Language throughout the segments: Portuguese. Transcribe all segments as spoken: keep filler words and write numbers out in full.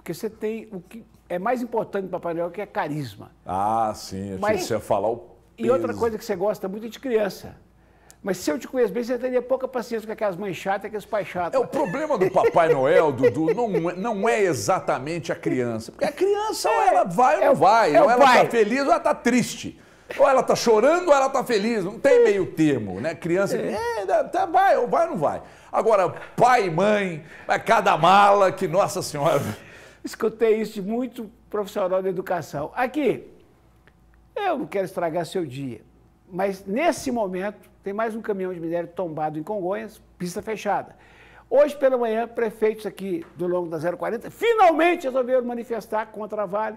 Porque você tem o que é mais importante do Papai Noel, que é carisma. Ah, sim. Eu Mas, achei que você ia falar o peso. E outra coisa que você gosta muito é de criança. Mas se eu te conheço bem, você teria pouca paciência com aquelas mães chatas e aqueles pais chatos. É, o problema do Papai Noel, Dudu, não, é- não é exatamente a criança. Porque a criança, ou ela vai ou É não o- vai. é Ou o ela pai. tá feliz ou ela tá triste. Ou ela tá chorando ou ela tá feliz. Não tem meio termo, né? Criança, é, tá, vai ou vai ou não vai. Agora, pai e mãe, é cada mala que, nossa senhora... Escutei isso de muito profissional da educação. Aqui, eu não quero estragar seu dia, mas nesse momento tem mais um caminhão de minério tombado em Congonhas, pista fechada. Hoje pela manhã, prefeitos aqui do longo da zero quarenta finalmente resolveram manifestar contra a Vale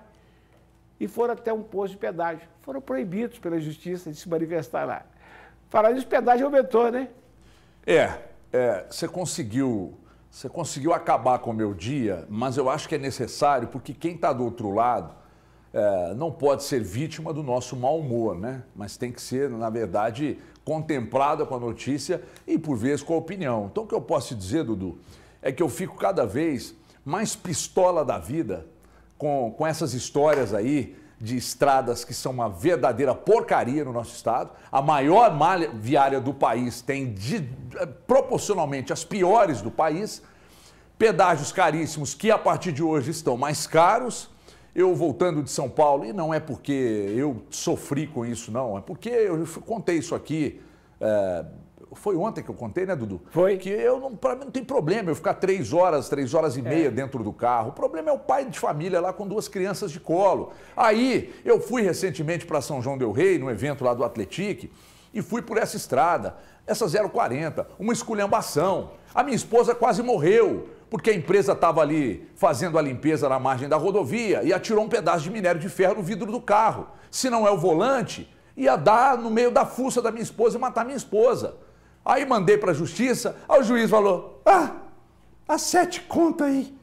e foram até um posto de pedágio. Foram proibidos pela justiça de se manifestar lá. Falar nisso, o pedágio aumentou, né? É, é, você conseguiu, você conseguiu acabar com o meu dia, mas eu acho que é necessário, porque quem está do outro lado é, não pode ser vítima do nosso mau humor, né? Mas tem que ser, na verdade, contemplada com a notícia e, por vezes, com a opinião. Então, o que eu posso te dizer, Dudu, é que eu fico cada vez mais pistola da vida com, com essas histórias aí de estradas que são uma verdadeira porcaria no nosso estado. A maior malha viária do país tem de, proporcionalmente as piores do país. Pedágios caríssimos que a partir de hoje estão mais caros. Eu voltando de São Paulo, e não é porque eu sofri com isso, não, é porque eu contei isso aqui, é, foi ontem que eu contei, né, Dudu? Foi. Que eu não, pra mim não tem problema eu ficar três horas, três horas e meia É. dentro do carro. O problema é o pai de família lá com duas crianças de colo. Aí, eu fui recentemente para São João del Rei, no evento lá do Atletique, e fui por essa estrada, essa zero quarenta, uma esculhambação. A minha esposa quase morreu, porque a empresa estava ali fazendo a limpeza na margem da rodovia e atirou um pedaço de minério de ferro no vidro do carro. Se não é o volante, ia dar no meio da fuça da minha esposa e matar minha esposa. Aí mandei para a justiça, aí o juiz falou, ah, dá sete conto aí.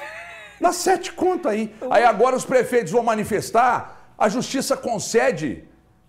Dá sete conto aí. Aí agora os prefeitos vão manifestar, a justiça concede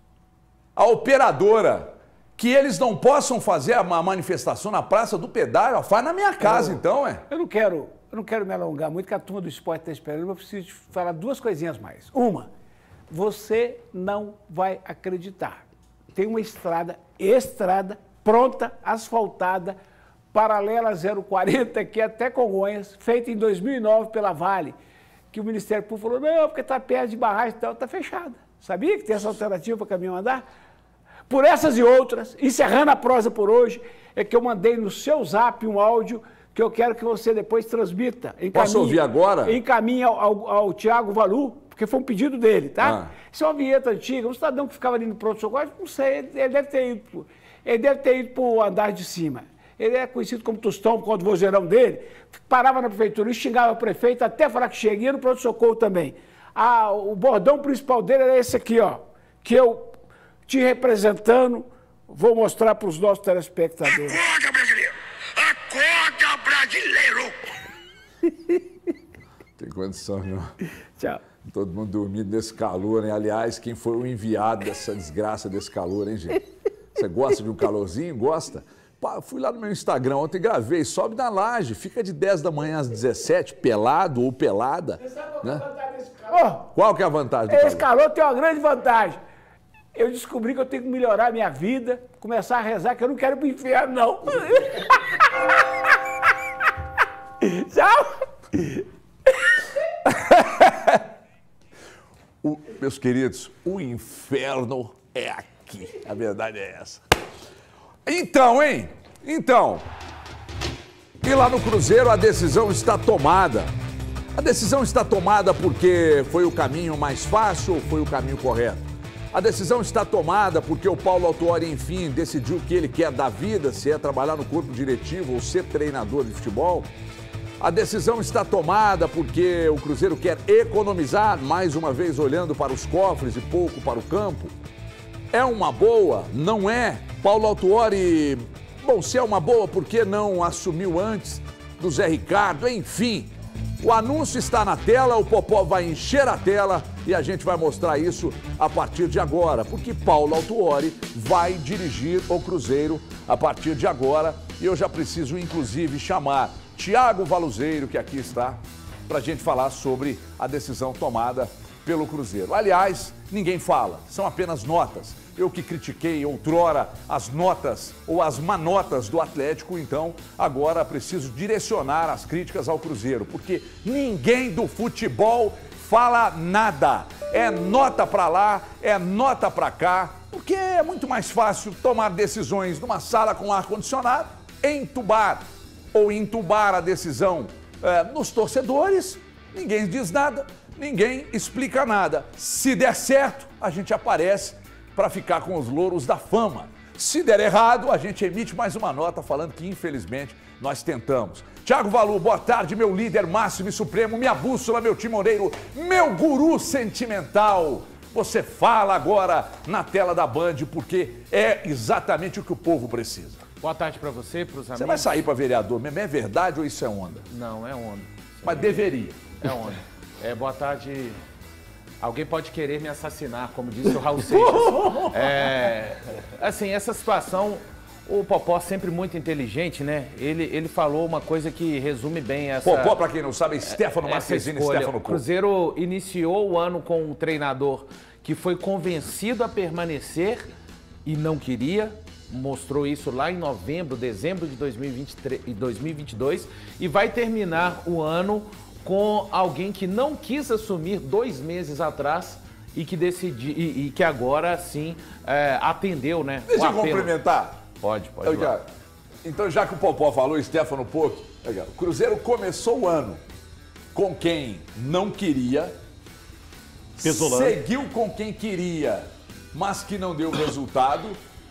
à operadora que eles não possam fazer a manifestação na Praça do Pedágio, ó, faz na minha casa, Eu- então, é. Eu não quero, eu não quero me alongar muito, que a turma do esporte está esperando, mas eu preciso te falar duas coisinhas mais. Uma, você não vai acreditar. Tem uma estrada, estrada, pronta, asfaltada, paralela zero quarenta, que é até Congonhas, feita em dois mil e nove pela Vale, que o Ministério Público falou, não, porque está perto de barragem e tal, está fechada. Sabia que tem essa alternativa para o caminhão andar? Por essas e outras, encerrando a prosa por hoje, é que eu mandei no seu zap um áudio que eu quero que você depois transmita. Posso ouvir agora? Encaminhe ao, ao, ao Tiago Valu, porque foi um pedido dele, tá? Ah. Isso é uma vinheta antiga, um cidadão que ficava ali no pronto-socorro, não sei, ele, ele deve ter ido, pro- ele deve ter ido para o andar de cima. Ele é conhecido como Tostão, por causa do vozeirão dele, parava na prefeitura e xingava o prefeito até falar que chega, e ia no pronto-socorro também. Ah, o bordão principal dele era esse aqui, ó, que eu, te representando, vou mostrar para os nossos telespectadores. Acorda, brasileiro! Acorda, brasileiro! Tem condição, não. Tchau. Todo mundo dormindo nesse calor, hein? Aliás, quem foi o enviado dessa desgraça desse calor, hein, gente? Você gosta de um calorzinho? Gosta? Pá, fui lá no meu Instagram ontem, gravei, sobe na laje, fica de dez da manhã às dezessete, pelado ou pelada. Né? Ó, Qual que é a vantagem do esse calor? calor tem uma grande vantagem. Eu descobri que eu tenho que melhorar a minha vida, começar a rezar, que eu não quero ir pro inferno, não. Tchau! O- meus queridos, o inferno é aqui. A verdade é essa. Então, hein? Então, e lá no Cruzeiro a decisão está tomada. A decisão está tomada porque foi o caminho mais fácil ou foi o caminho correto? A decisão está tomada porque o Paulo Autuori, enfim, decidiu o que ele quer da vida, se é trabalhar no corpo diretivo ou ser treinador de futebol. A decisão está tomada porque o Cruzeiro quer economizar, mais uma vez olhando para os cofres e pouco para o campo. É uma boa? Não é? Paulo Autuori, bom, se é uma boa, por que não assumiu antes do Zé Ricardo? Enfim, o anúncio está na tela, o Popó vai encher a tela e a gente vai mostrar isso a partir de agora, porque Paulo Autuori vai dirigir o Cruzeiro a partir de agora e eu já preciso, inclusive, chamar Tiago Valuzeiro, que aqui está, para a gente falar sobre a decisão tomada pelo Cruzeiro. Aliás, ninguém fala, são apenas notas. Eu que critiquei outrora as notas ou as manotas do Atlético, então agora preciso direcionar as críticas ao Cruzeiro, porque ninguém do futebol fala nada. É nota para lá, é nota para cá, porque é muito mais fácil tomar decisões numa sala com ar-condicionado, entubar ou entubar a decisão é, nos torcedores, ninguém diz nada, ninguém explica nada. Se der certo, a gente aparece para ficar com os louros da fama. Se der errado, a gente emite mais uma nota falando que, infelizmente, nós tentamos. Thiago Valu, boa tarde, meu líder máximo e supremo, minha bússola, meu timoneiro, meu guru sentimental. Você fala agora na tela da Band, porque é exatamente o que o povo precisa. Boa tarde para você, para os amigos. Você vai sair para vereador mesmo? É verdade ou isso é onda? Não, é onda. Mas deveria. É onda. É, boa tarde. Alguém pode querer me assassinar, como disse o Raul Seixas. É, assim, essa situação, o Popó sempre muito inteligente, né? Ele, ele falou uma coisa que resume bem essa... Popó, para quem não sabe, é Stefano Marquezine e Stefano O Cruzeiro iniciou o ano com um treinador que foi convencido a permanecer e não queria. Mostrou isso lá em novembro, dezembro de dois mil e vinte e três, dois mil e vinte e dois e vai terminar o ano com alguém que não quis assumir dois meses atrás e que decidi, e, e que agora sim é, atendeu, né? Deixa eu complementar. Pode, pode. Eu já, então, já que o Popó falou, Stefano Poc, o Cruzeiro começou o ano com quem não queria, Pesolano. Seguiu com quem queria, mas que não deu resultado,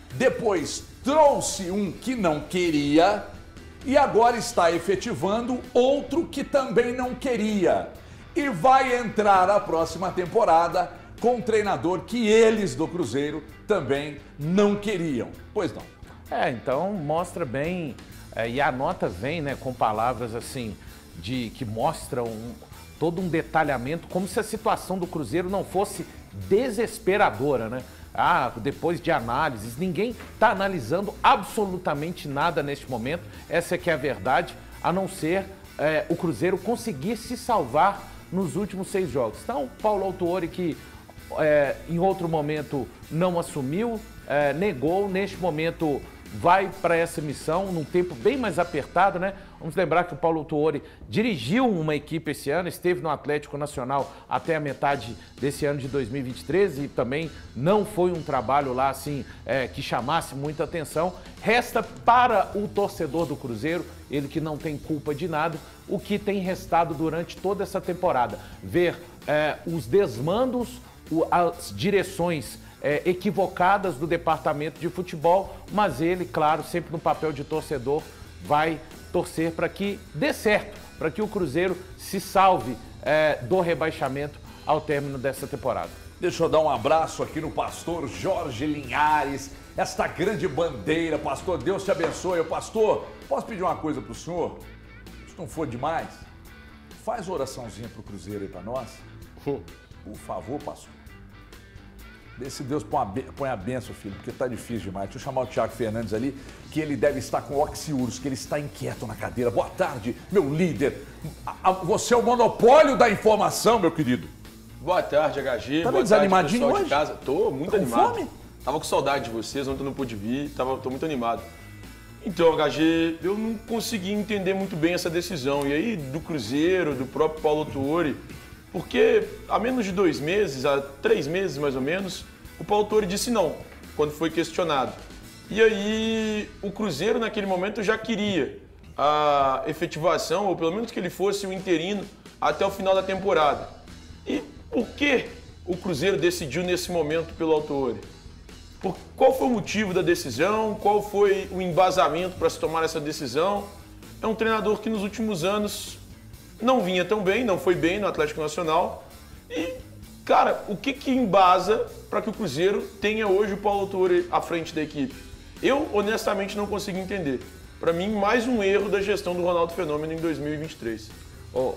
depois trouxe um que não queria e agora está efetivando outro que também não queria. E vai entrar a próxima temporada com um treinador que eles do Cruzeiro também não queriam. Pois não. É, então mostra bem, é, e a nota vem, né, com palavras assim, de que mostram um, todo um detalhamento, como se a situação do Cruzeiro não fosse desesperadora, né? Ah, depois de análises, ninguém está analisando absolutamente nada neste momento, essa é que é a verdade, a não ser é, o Cruzeiro conseguir se salvar nos últimos seis jogos. Então, Paulo Autuori, que é, em outro momento não assumiu, é, negou, neste momento vai para essa missão num tempo bem mais apertado, né? Vamos lembrar que o Paulo Autuori dirigiu uma equipe esse ano, esteve no Atlético Nacional até a metade desse ano de dois mil e vinte e três e também não foi um trabalho lá assim é, que chamasse muita atenção. Resta para o torcedor do Cruzeiro, ele que não tem culpa de nada, o que tem restado durante toda essa temporada. Ver é, os desmandos, o, as direções É, equivocadas do departamento de futebol, mas ele, claro, sempre no papel de torcedor, vai torcer para que dê certo, para que o Cruzeiro se salve é, do rebaixamento ao término dessa temporada. Deixa eu dar um abraço aqui no pastor Jorge Linhares, esta grande bandeira. Pastor, Deus te abençoe. Pastor, posso pedir uma coisa para o senhor? Se não for demais, faz uma oraçãozinha para o Cruzeiro aí para nós. Por favor, pastor. Vê se Deus põe a, põe a benção, filho, porque tá difícil demais. Deixa eu chamar o Thiago Fernandes ali, que ele deve estar com oxiúros, que ele está inquieto na cadeira. Boa tarde, meu líder. Você é o monopólio da informação, meu querido. Boa tarde, H G. Tá Boa desanimadinho tarde, hoje? de casa. Tô muito tá animado. Com fome? Tava com saudade de vocês, ontem eu não pude vir, tava, tô muito animado. Então, H G, eu não consegui entender muito bem essa decisão. E aí, do Cruzeiro, do próprio Paulo Autuori, porque há menos de dois meses, há três meses mais ou menos, o Paulo Autuori disse não, quando foi questionado. E aí o Cruzeiro naquele momento já queria a efetivação, ou pelo menos que ele fosse o interino até o final da temporada. E por que o Cruzeiro decidiu nesse momento pelo Autuori? Por, qual foi o motivo da decisão? Qual foi o embasamento para se tomar essa decisão? É um treinador que nos últimos anos não vinha tão bem, não foi bem no Atlético Nacional. E, cara, o que que embasa para que o Cruzeiro tenha hoje o Paulo Autuori à frente da equipe? Eu, honestamente, não consigo entender. Para mim, mais um erro da gestão do Ronaldo Fenômeno em dois mil e vinte e três. Ô,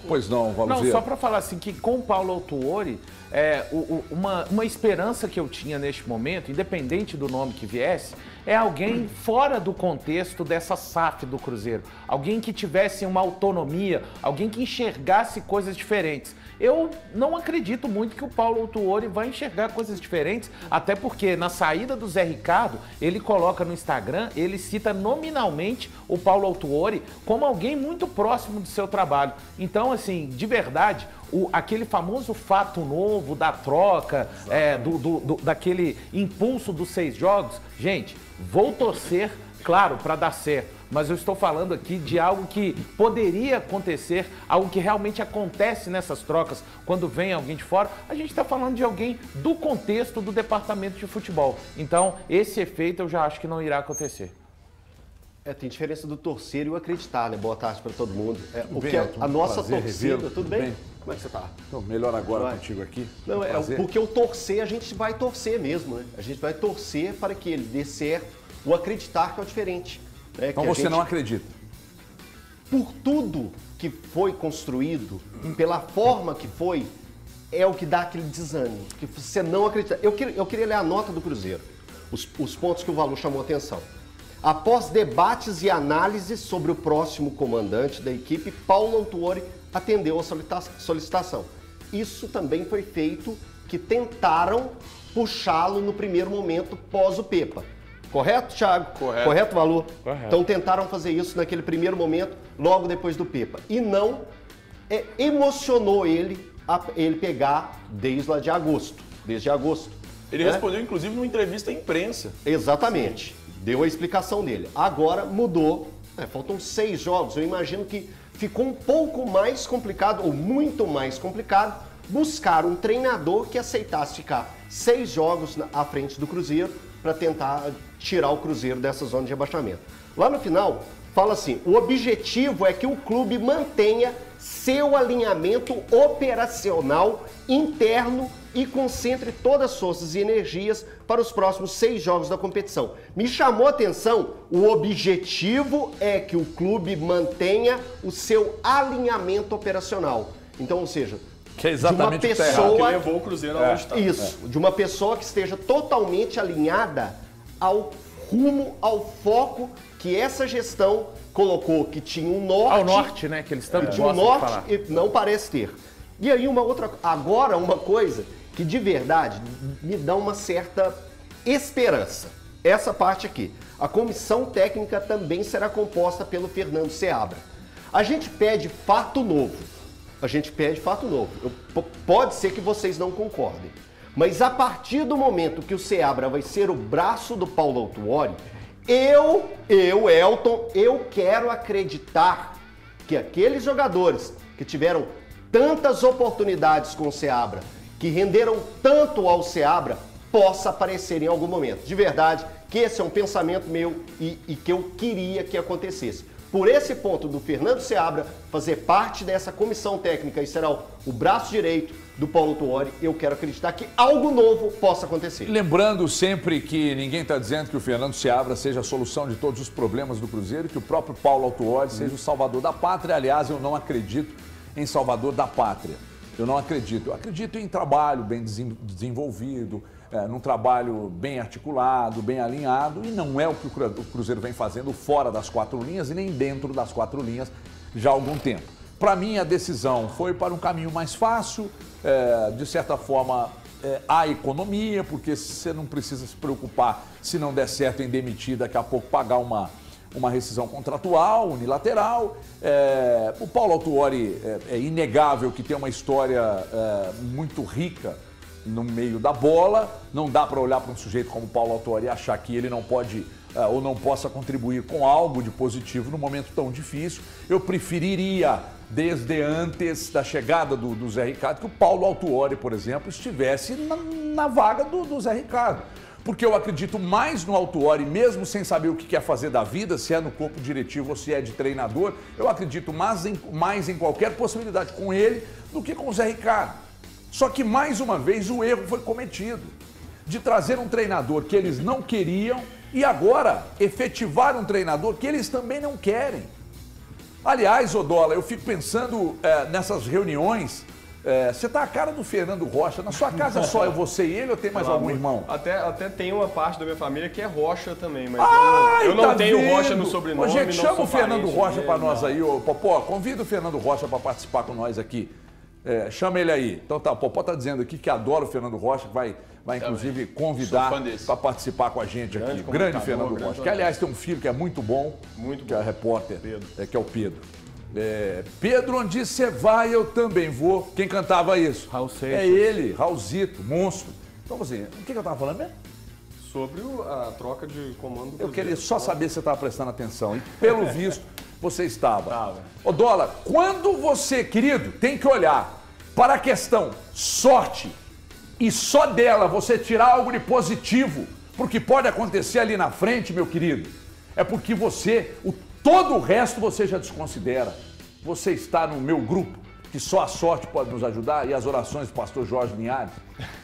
Pois não, Valuzia. Não, só para falar assim, que com o Paulo Autuori, é, o, o, uma, uma esperança que eu tinha neste momento, independente do nome que viesse, é alguém fora do contexto dessa S A F do Cruzeiro. Alguém que tivesse uma autonomia, alguém que enxergasse coisas diferentes. Eu não acredito muito que o Paulo Autuori vai enxergar coisas diferentes, até porque na saída do Zé Ricardo, ele coloca no Instagram, ele cita nominalmente o Paulo Autuori como alguém muito próximo do seu trabalho. Então, assim, de verdade, o, aquele famoso fato novo da troca, é, do, do, do, daquele impulso dos seis jogos, gente, vou torcer, claro, para dar certo. Mas eu estou falando aqui de algo que poderia acontecer, algo que realmente acontece nessas trocas quando vem alguém de fora. A gente está falando de alguém do contexto do departamento de futebol. Então, esse efeito eu já acho que não irá acontecer. É, tem diferença do torcer e o acreditar, né? Boa tarde para todo mundo. É, o bem, que é, Elton, a nossa prazer, torcida, revê-lo. tudo bem? Bem. Como é que você tá? Então, melhor agora Vai. contigo aqui. Não, é Prazer. porque o torcer, a gente vai torcer mesmo, né? A gente vai torcer para que ele dê certo, o acreditar que é o diferente. Né? Então que a você gente, não acredita? por tudo que foi construído, pela forma que foi, é o que dá aquele desânimo, que você não acredita. Eu queria, eu queria ler a nota do Cruzeiro, os, os pontos que o Valu chamou a atenção. Após debates e análises sobre o próximo comandante da equipe, Paulo Autuori atendeu a solicitação. Isso também foi feito, que tentaram puxá-lo no primeiro momento pós o Pepa. Correto, Thiago? Correto. Correto, Valu? Correto. Então tentaram fazer isso naquele primeiro momento, logo depois do Pepa. E não é, emocionou ele a ele pegar desde lá de agosto. Desde agosto. Ele né? respondeu, inclusive, numa entrevista à imprensa. Exatamente. Deu a explicação dele. Agora mudou. É, faltam seis jogos. Eu imagino que ficou um pouco mais complicado, ou muito mais complicado, buscar um treinador que aceitasse ficar seis jogos na, à frente do Cruzeiro para tentar tirar o Cruzeiro dessa zona de rebaixamento. Lá no final, fala assim, o objetivo é que o clube mantenha seu alinhamento operacional interno e concentre todas as forças e energias para os próximos seis jogos da competição. Me chamou a atenção, o objetivo é que o clube mantenha o seu alinhamento operacional. Então, ou seja, Que é exatamente de uma o que tá errado. pessoa... Que levou o Cruzeiro aonde está. Isso, de uma pessoa que esteja totalmente alinhada ao rumo, ao foco que essa gestão colocou, que tinha um norte... Ao norte, né? Que eles tanto Que tinha um gostam de falar. norte e não parece ter. E aí uma outra... Agora uma coisa que de verdade me dá uma certa esperança. Essa parte aqui. A comissão técnica também será composta pelo Fernando Seabra. A gente pede fato novo. A gente pede fato novo. Eu, pode ser que vocês não concordem. Mas a partir do momento que o Seabra vai ser o braço do Paulo Autuori, eu, eu, Elton, eu quero acreditar que aqueles jogadores que tiveram tantas oportunidades com o Seabra, que renderam tanto ao Seabra, possa aparecer em algum momento. De verdade, que esse é um pensamento meu e, e que eu queria que acontecesse. Por esse ponto do Fernando Seabra fazer parte dessa comissão técnica e será o, o braço direito do Paulo Autuori, eu quero acreditar que algo novo possa acontecer. Lembrando sempre que ninguém está dizendo que o Fernando Seabra seja a solução de todos os problemas do Cruzeiro, que o próprio Paulo Autuori seja o salvador da pátria. Aliás, eu não acredito em salvador da pátria. Eu não acredito. Eu acredito em trabalho bem desenvolvido, é, num trabalho bem articulado, bem alinhado, e não é o que o Cruzeiro vem fazendo fora das quatro linhas e nem dentro das quatro linhas já há algum tempo. Para mim, a decisão foi para um caminho mais fácil, é, de certa forma, é, há economia, porque você não precisa se preocupar, se não der certo em demitir, daqui a pouco pagar uma... uma rescisão contratual, unilateral. É, o Paulo Autuori é, é inegável que tem uma história é, muito rica no meio da bola. Não dá para olhar para um sujeito como o Paulo Autuori e achar que ele não pode é, ou não possa contribuir com algo de positivo num momento tão difícil. Eu preferiria, desde antes da chegada do, do Zé Ricardo, que o Paulo Autuori, por exemplo, estivesse na, na vaga do, do Zé Ricardo. Porque eu acredito mais no Autuori, mesmo sem saber o que quer fazer da vida, se é no corpo diretivo ou se é de treinador, eu acredito mais em, mais em qualquer possibilidade com ele do que com o Zé Ricardo. Só que, mais uma vez, o erro foi cometido de trazer um treinador que eles não queriam e agora efetivar um treinador que eles também não querem. Aliás, Odola, eu fico pensando é, nessas reuniões. É, você tá a cara do Fernando Rocha. Na sua casa só é você e ele ou tem mais Pelo algum amor- irmão? Até, até tem uma parte da minha família que é Rocha também, mas Ai, eu não, eu não tá tenho vendo? Rocha no sobrenome. Ô, gente, não chama sou o Fernando parente Rocha dele, pra nós não. aí, ô Popó. Convida o Fernando Rocha pra participar com nós aqui. É, chama ele aí. Então tá, o Popó tá dizendo aqui que adora o Fernando Rocha, que vai, vai inclusive convidar Sou fã desse. pra participar com a gente Grande aqui. Grande comunicador, Fernando grande Rocha. Que aliás tem um filho que é muito bom, Muito que é bom. repórter, Pedro. É, que é o Pedro. É, Pedro, onde você vai, eu também vou. Quem cantava isso? Raul Seixas. É ele, Raulzito, monstro. Então assim, o que, que eu tava falando mesmo? Sobre o- a troca de comando do Eu Cruzeiro. queria só saber se você estava prestando atenção. E pelo visto, você estava. Tava. Ô, Dola, quando você, querido, tem que olhar para a questão sorte e só dela você tirar algo de positivo, porque pode acontecer ali na frente, meu querido, é porque você, o, todo o resto você já desconsidera. Você está no meu grupo, que só a sorte pode nos ajudar, e as orações do pastor Jorge Linhares.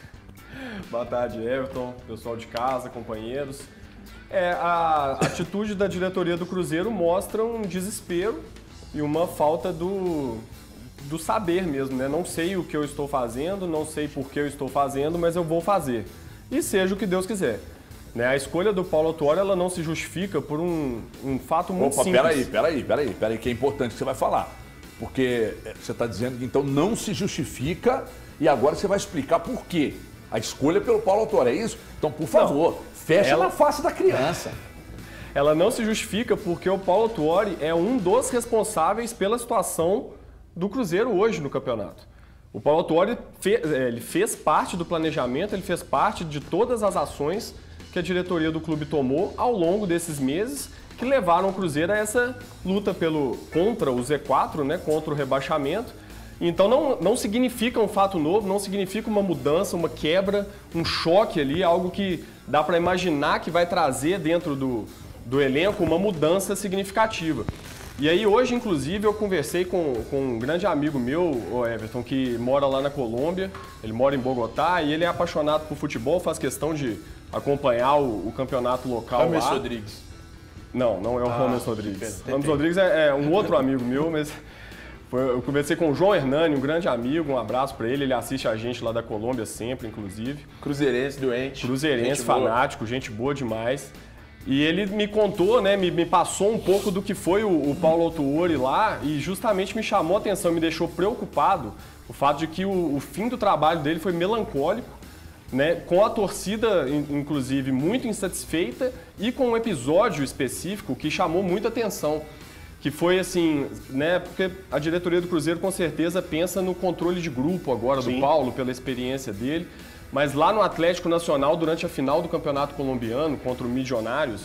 Boa tarde, Everton, pessoal de casa, companheiros. É, a atitude da diretoria do Cruzeiro mostra um desespero e uma falta do, do saber mesmo, né? Não sei o que eu estou fazendo, não sei por que eu estou fazendo, mas eu vou fazer. E seja o que Deus quiser. Né? A escolha do Paulo Autuori, ela não se justifica por um, um fato muito Opa, simples. peraí, peraí, peraí, peraí, que é importante que você vai falar. Porque eh, você está dizendo que então não se justifica e agora você vai explicar por quê. A escolha pelo Paulo Autuori, é isso? Então, por favor, fecha ela- na face da criança. Ela não se justifica porque o Paulo Autuori é um dos responsáveis pela situação do Cruzeiro hoje no campeonato. O Paulo Autuori fe- eh, ele fez parte do planejamento, ele fez parte de todas as ações que a diretoria do clube tomou ao longo desses meses que levaram o Cruzeiro a essa luta pelo, contra o Z quatro, né, contra o rebaixamento. Então não, não significa um fato novo, não significa uma mudança, uma quebra, um choque ali, algo que dá para imaginar que vai trazer dentro do, do elenco uma mudança significativa. E aí hoje, inclusive, eu conversei com, com um grande amigo meu, o Everton, que mora lá na Colômbia, ele mora em Bogotá e ele é apaixonado por futebol, faz questão de acompanhar o, o campeonato local James lá. Rodrigues. Não, não é o Ramos Rodrigues. tentei. Ramos Rodrigues é, é um outro amigo meu, mas foi- eu conversei com o João Hernani, um grande amigo, um abraço pra ele, ele assiste a gente lá da Colômbia sempre, inclusive. Cruzeirense, doente. Cruzeirense, gente boa. fanático, gente boa demais. E ele me contou, né, me, me passou um pouco do que foi o, o Paulo Autuori lá e justamente me chamou a atenção, me deixou preocupado o fato de que o, o fim do trabalho dele foi melancólico, né, com a torcida, in- inclusive, muito insatisfeita e com um episódio específico que chamou muita atenção. Que foi assim, né? Porque a diretoria do Cruzeiro com certeza pensa no controle de grupo agora do Paulo, pela experiência dele. Mas lá no Atlético Nacional, durante a final do Campeonato Colombiano contra o Milionários,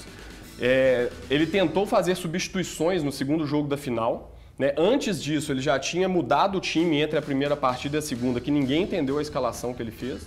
é, ele tentou fazer substituições no segundo jogo da final. Né? Antes disso, ele já tinha mudado o time entre a primeira partida e a segunda, que ninguém entendeu a escalação que ele fez.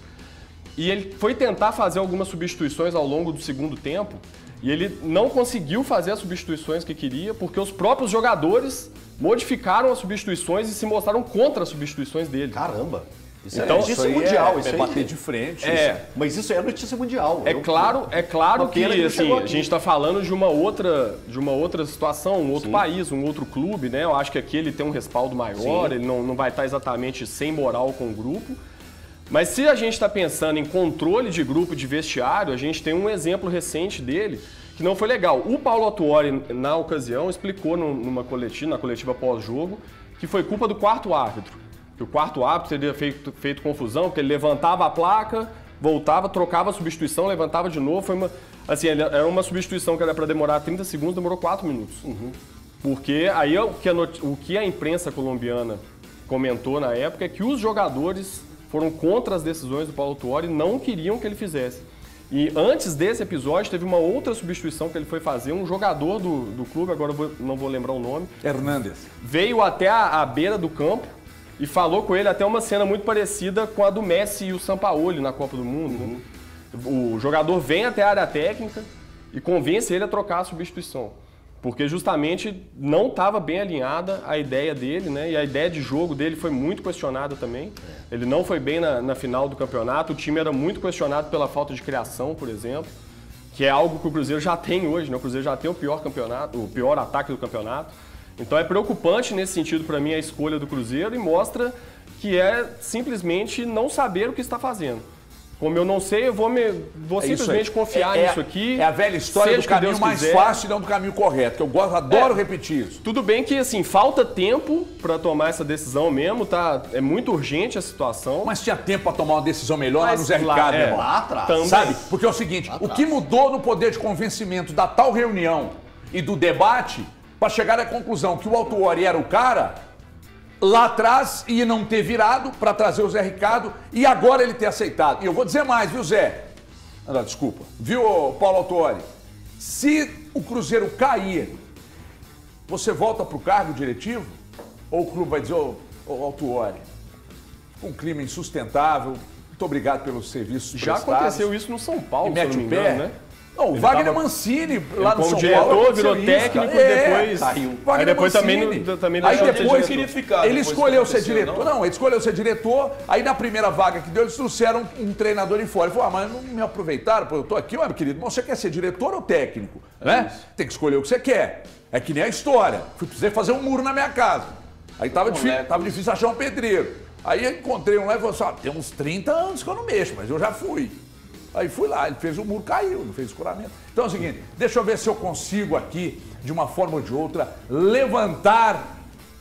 E ele foi tentar fazer algumas substituições ao longo do segundo tempo e ele não conseguiu fazer as substituições que queria porque os próprios jogadores modificaram as substituições e se mostraram contra as substituições dele. Caramba! Isso Então, é notícia Isso aí mundial. é, isso é aí, bater de frente. É, Mas isso é notícia mundial. é Eu- claro, é claro Uma que, pena que não assim, chegou a aqui. gente está falando de uma outra, de uma outra situação, um outro país, um outro clube, né? Eu acho que aqui ele tem um respaldo maior, Sim. ele não, não vai estar exatamente sem moral com o grupo. Mas se a gente está pensando em controle de grupo de vestiário, a gente tem um exemplo recente dele que não foi legal. O Paulo Autuori, na ocasião, explicou num- numa coletiva, na coletiva pós-jogo, que foi culpa do quarto árbitro. Que o quarto árbitro teria feito, feito confusão, porque ele levantava a placa, voltava, trocava a substituição, levantava de novo. Foi uma, assim, ele- era uma substituição que era para demorar trinta segundos, demorou quatro minutos. Porque aí é o que, a not- o que a imprensa colombiana comentou na época é que os jogadores foram contra as decisões do Paulo Autuori e não queriam que ele fizesse. E antes desse episódio, teve uma outra substituição que ele foi fazer, um jogador do, do clube, agora eu vou- não vou lembrar o nome, Hernandes. veio até a, a beira do campo e falou com ele até uma cena muito parecida com a do Messi e o Sampaoli na Copa do Mundo. né? O jogador vem até a área técnica e convence ele a trocar a substituição. Porque justamente não estava bem alinhada a ideia dele, né? E a ideia de jogo dele foi muito questionada também. Ele não foi bem na, na final do campeonato, o time era muito questionado pela falta de criação, por exemplo, que é algo que o Cruzeiro já tem hoje, né? O Cruzeiro já tem o pior campeonato, o pior ataque do campeonato. Então é preocupante nesse sentido para mim a escolha do Cruzeiro e mostra que é simplesmente não saber o que está fazendo. Como eu não sei, eu vou, me, vou É simplesmente confiar é, nisso aqui. É a velha história do seja o que caminho Deus mais quiser. fácil e não do caminho correto, que eu gosto, adoro É. repetir isso. Tudo bem que, assim, falta tempo para tomar essa decisão mesmo, tá? É muito urgente a situação. Mas tinha tempo para tomar uma decisão melhor lá Mas no Zé lá- Ricardo, é. meu irmão. Lá atrás. Também. Sabe? Porque é o seguinte, o que mudou no poder de convencimento da tal reunião e do debate para chegar à conclusão que o Autuori era o cara lá atrás e não ter virado para trazer o Zé Ricardo e agora ele ter aceitado. E eu vou dizer mais, viu, Zé? Não, desculpa. Viu, Paulo Autuori? Se o Cruzeiro cair, você volta pro cargo diretivo? Ou o clube vai dizer, ô, ô Autuori, um clima insustentável, muito obrigado pelos serviços Já prestados. aconteceu isso no São Paulo, E se eu mete não o me pé. engano, né? Não, o Ele Wagner tava- Mancini, lá no como São diretor, Paulo, virou aconteceu isso, técnico cara. e É, depois- saiu. aí Wagner depois também Mancini. não- também Aí deixou de ser depois, diretor. Queria ficar ele depois que escolheu ser aconteceu, diretor. não? Não, ele escolheu ser diretor, aí na primeira vaga que deu, eles trouxeram um treinador em fora. Ele falou, ah, mas não me aproveitaram, pô, eu tô aqui, ué, meu querido, mas você quer ser diretor ou técnico? Né? Tem que escolher o que você quer. É que nem a história. Fui precisei fazer um muro na minha casa. Aí tava difícil, tava difícil achar um pedreiro. Aí eu encontrei um lá e falou assim, ah, tem uns trinta anos que eu não mexo, mas eu já fui. Aí fui lá, ele fez o muro, caiu, não fez escoramento. Então é o seguinte, deixa eu ver se eu consigo aqui, de uma forma ou de outra, levantar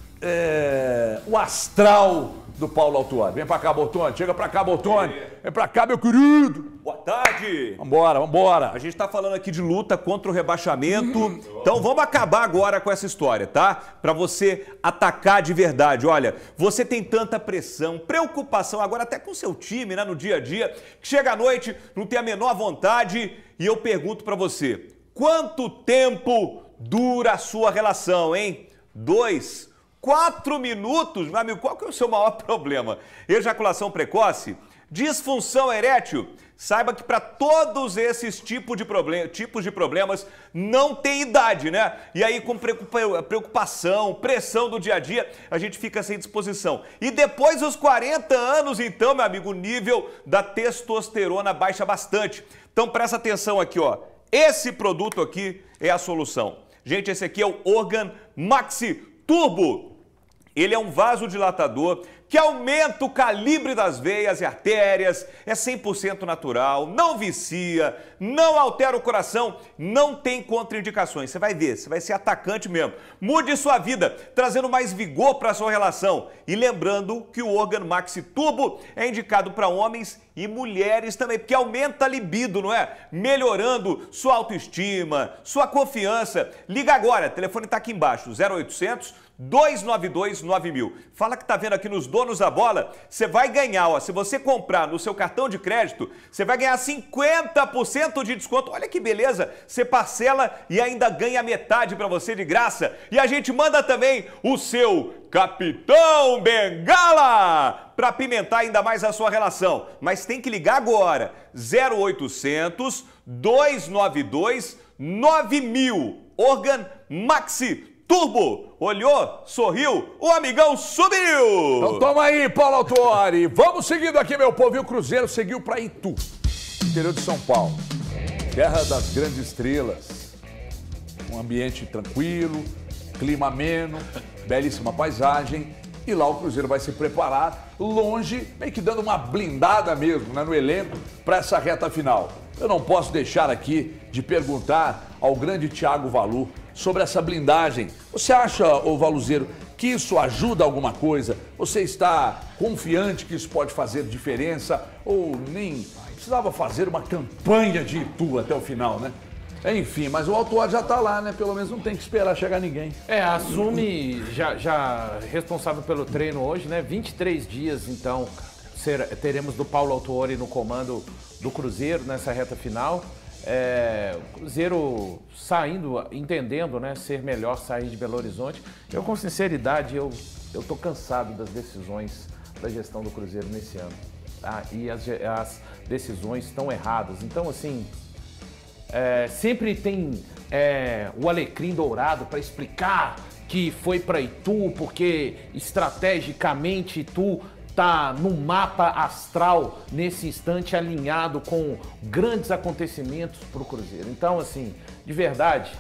é, o astral do Paulo Autuori. Vem pra cá, Botone, chega pra cá, Botone. Vem pra cá, meu querido. Boa tarde! Vambora, vambora. A gente está falando aqui de luta contra o rebaixamento. Então vamos acabar agora com essa história, tá? Para você atacar de verdade. Olha, você tem tanta pressão, preocupação agora até com o seu time, né, no dia a dia, que chega à noite, não tem a menor vontade. E eu pergunto para você, quanto tempo dura a sua relação, hein? Dois, quatro minutos? Meu amigo, qual que é o seu maior problema? Ejaculação precoce? Disfunção erétil? Saiba que para todos esses tipos de, problem tipos de problemas não tem idade, né? E aí com preocupação, pressão do dia a dia, a gente fica sem disposição. E depois dos quarenta anos, então, meu amigo, o nível da testosterona baixa bastante. Então presta atenção aqui, ó. Esse produto aqui é a solução. Gente, esse aqui é o Organ Maxi Turbo. Ele é um vasodilatador que aumenta o calibre das veias e artérias, é cem por cento natural, não vicia, não altera o coração, não tem contraindicações. Você vai ver, você vai ser atacante mesmo. Mude sua vida, trazendo mais vigor para a sua relação. E lembrando que o Organ Maxi Turbo é indicado para homens e mulheres também, porque aumenta a libido, não é? Melhorando sua autoestima, sua confiança. Liga agora, o telefone está aqui embaixo, zero oitocentos, dois nove dois, nove mil. Fala que tá vendo aqui nos Donos da Bola, você vai ganhar, ó, se você comprar no seu cartão de crédito, você vai ganhar cinquenta por cento de desconto. Olha que beleza, você parcela e ainda ganha metade para você de graça. E a gente manda também o seu Capitão Bengala para apimentar ainda mais a sua relação. Mas tem que ligar agora, zero oitocentos, dois nove dois, nove mil. Organ Maxi Turbo. Olhou, sorriu, o amigão subiu! Então toma aí, Paulo Autuori. Vamos seguindo aqui, meu povo. E o Cruzeiro seguiu para Itu, interior de São Paulo. Terra das grandes estrelas. Um ambiente tranquilo, clima ameno, belíssima paisagem. E lá o Cruzeiro vai se preparar longe, meio que dando uma blindada mesmo, né, no elenco para essa reta final. Eu não posso deixar aqui de perguntar ao grande Thiago Valu sobre essa blindagem. Você acha, ô Valuzeiro, que isso ajuda alguma coisa? Você está confiante que isso pode fazer diferença? Ou nem precisava fazer uma campanha de Itu até o final, né? Enfim, mas o Autuori já tá lá, né? Pelo menos não tem que esperar chegar ninguém. É, assume já, já responsável pelo treino hoje, né? vinte e três dias, então, ser, teremos do Paulo Autuori no comando do Cruzeiro nessa reta final. É, o Cruzeiro saindo, entendendo, né, ser melhor sair de Belo Horizonte. Eu, com sinceridade, eu, eu tô cansado das decisões da gestão do Cruzeiro nesse ano. Tá? E as, as decisões estão erradas. Então, assim, é, sempre tem é, o alecrim dourado para explicar que foi para Itu, porque estrategicamente Itu está no mapa astral nesse instante alinhado com grandes acontecimentos para o Cruzeiro. Então, assim, de verdade,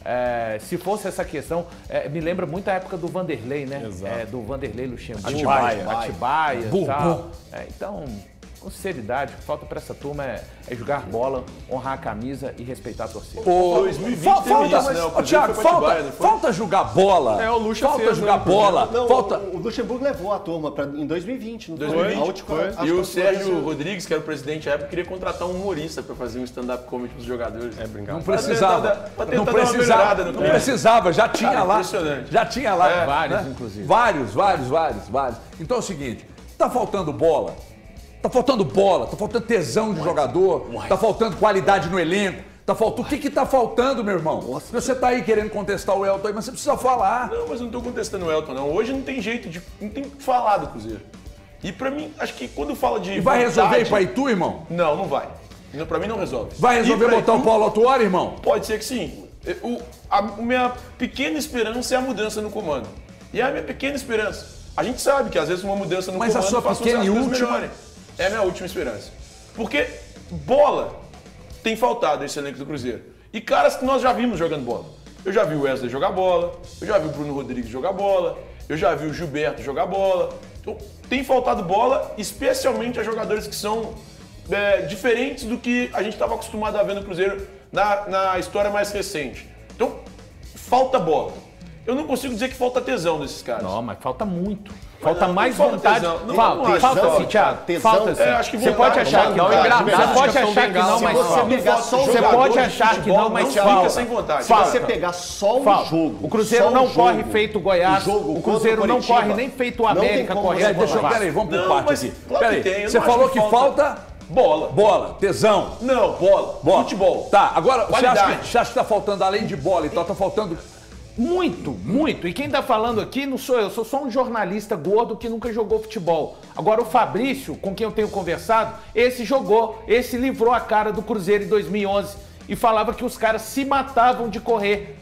É, se fosse essa questão, é, me lembra muito a época do Vanderlei, né? Exato. É, do Vanderlei Luxemburgo, Atibaia. Atibaia e Bum, tal. bum. É, então, com sinceridade, o que falta pra essa turma é, é jogar bola, honrar a camisa e respeitar a torcida. Ô, dois mil e vinte fa- teve falta, isso, né? O ô, Cruzeiro Thiago, foi pra falta, Atibaia, não foi? falta jogar bola. É, o Lucha falta fez, jogar né? bola. Não, falta... o, o Luxemburgo levou a turma pra, em dois mil e vinte, não dois mil e vinte, foi? A última- foi. acho E que o foi Sérgio essa- Rodrigues, que era o presidente à época, queria contratar um humorista pra fazer um stand-up comedy pros jogadores. É brincar. Não precisava. Pra tentar- pra tentar não dar uma precisava. melhorada no Não começo. precisava, já tinha Cara, lá. impressionante. Já tinha lá. É, vários, né? inclusive. Vários, vários, vários, vários. Então é o seguinte, tá faltando bola. Tá faltando bola, tá faltando tesão de jogador, tá faltando qualidade no elenco. Tá faltando... O que que tá faltando, meu irmão? Você tá aí querendo contestar o Elton aí, mas você precisa falar. Não, mas eu não tô contestando o Elton, não. Hoje não tem jeito de... Não tem o que falar do Cruzeiro. E pra mim, acho que quando fala de E vai vontade- resolver ir pra Itu, irmão? Não, não vai. Não, pra mim não resolve. Vai resolver Ir pra botar o Itu, Paulo Autuori, irmão? Pode ser que sim. O, a, a minha pequena esperança é a mudança no comando. E é a minha pequena esperança. A gente sabe que às vezes uma mudança no Mas a comando sua faz com pequena que e as coisas última- melhorem. É a minha última esperança. Porque bola tem faltado esse elenco do Cruzeiro. E caras que nós já vimos jogando bola. Eu já vi o Wesley jogar bola, eu já vi o Bruno Rodrigues jogar bola, eu já vi o Gilberto jogar bola. Então, tem faltado bola, especialmente a jogadores que são é, diferentes do que a gente estava acostumado a ver no Cruzeiro na, na história mais recente. Então, falta bola. Eu não consigo dizer que falta tesão desses caras. Não, mas falta muito. Falta não, mais não falta vontade. tesão. Não, falta, não acho falta tesão, sim, Thiago. tesão. Falta sim. É, acho que Você vontade, pode achar que não, vontade, você verdade, pode questão achar que bengala. não, Se mas você falta. pegar só o Você jogador pode de achar que futebol não, mas não fica falta. sem vontade. Se Falta. você pegar só o Falta. jogo... O Cruzeiro só não o corre jogo, feito o Goiás, jogo o contra Cruzeiro não Coritiba, corre nem feito o não tem América como correndo. você Deixa eu, falar. peraí, vamos por Não, parte mas aqui. claro que Peraí, tem, eu você não acho falou que que falta- falta Bola. bola, tesão. Não, bola. Bola. Futebol. Tá, agora você acha, Qualidade. que, você acha que tá faltando, além de bola e tal, tá faltando... Muito, muito. E quem tá falando aqui não sou eu, sou só um jornalista gordo que nunca jogou futebol. Agora o Fabrício, com quem eu tenho conversado, esse jogou, esse livrou a cara do Cruzeiro em dois mil e onze e falava que os caras se matavam de correr.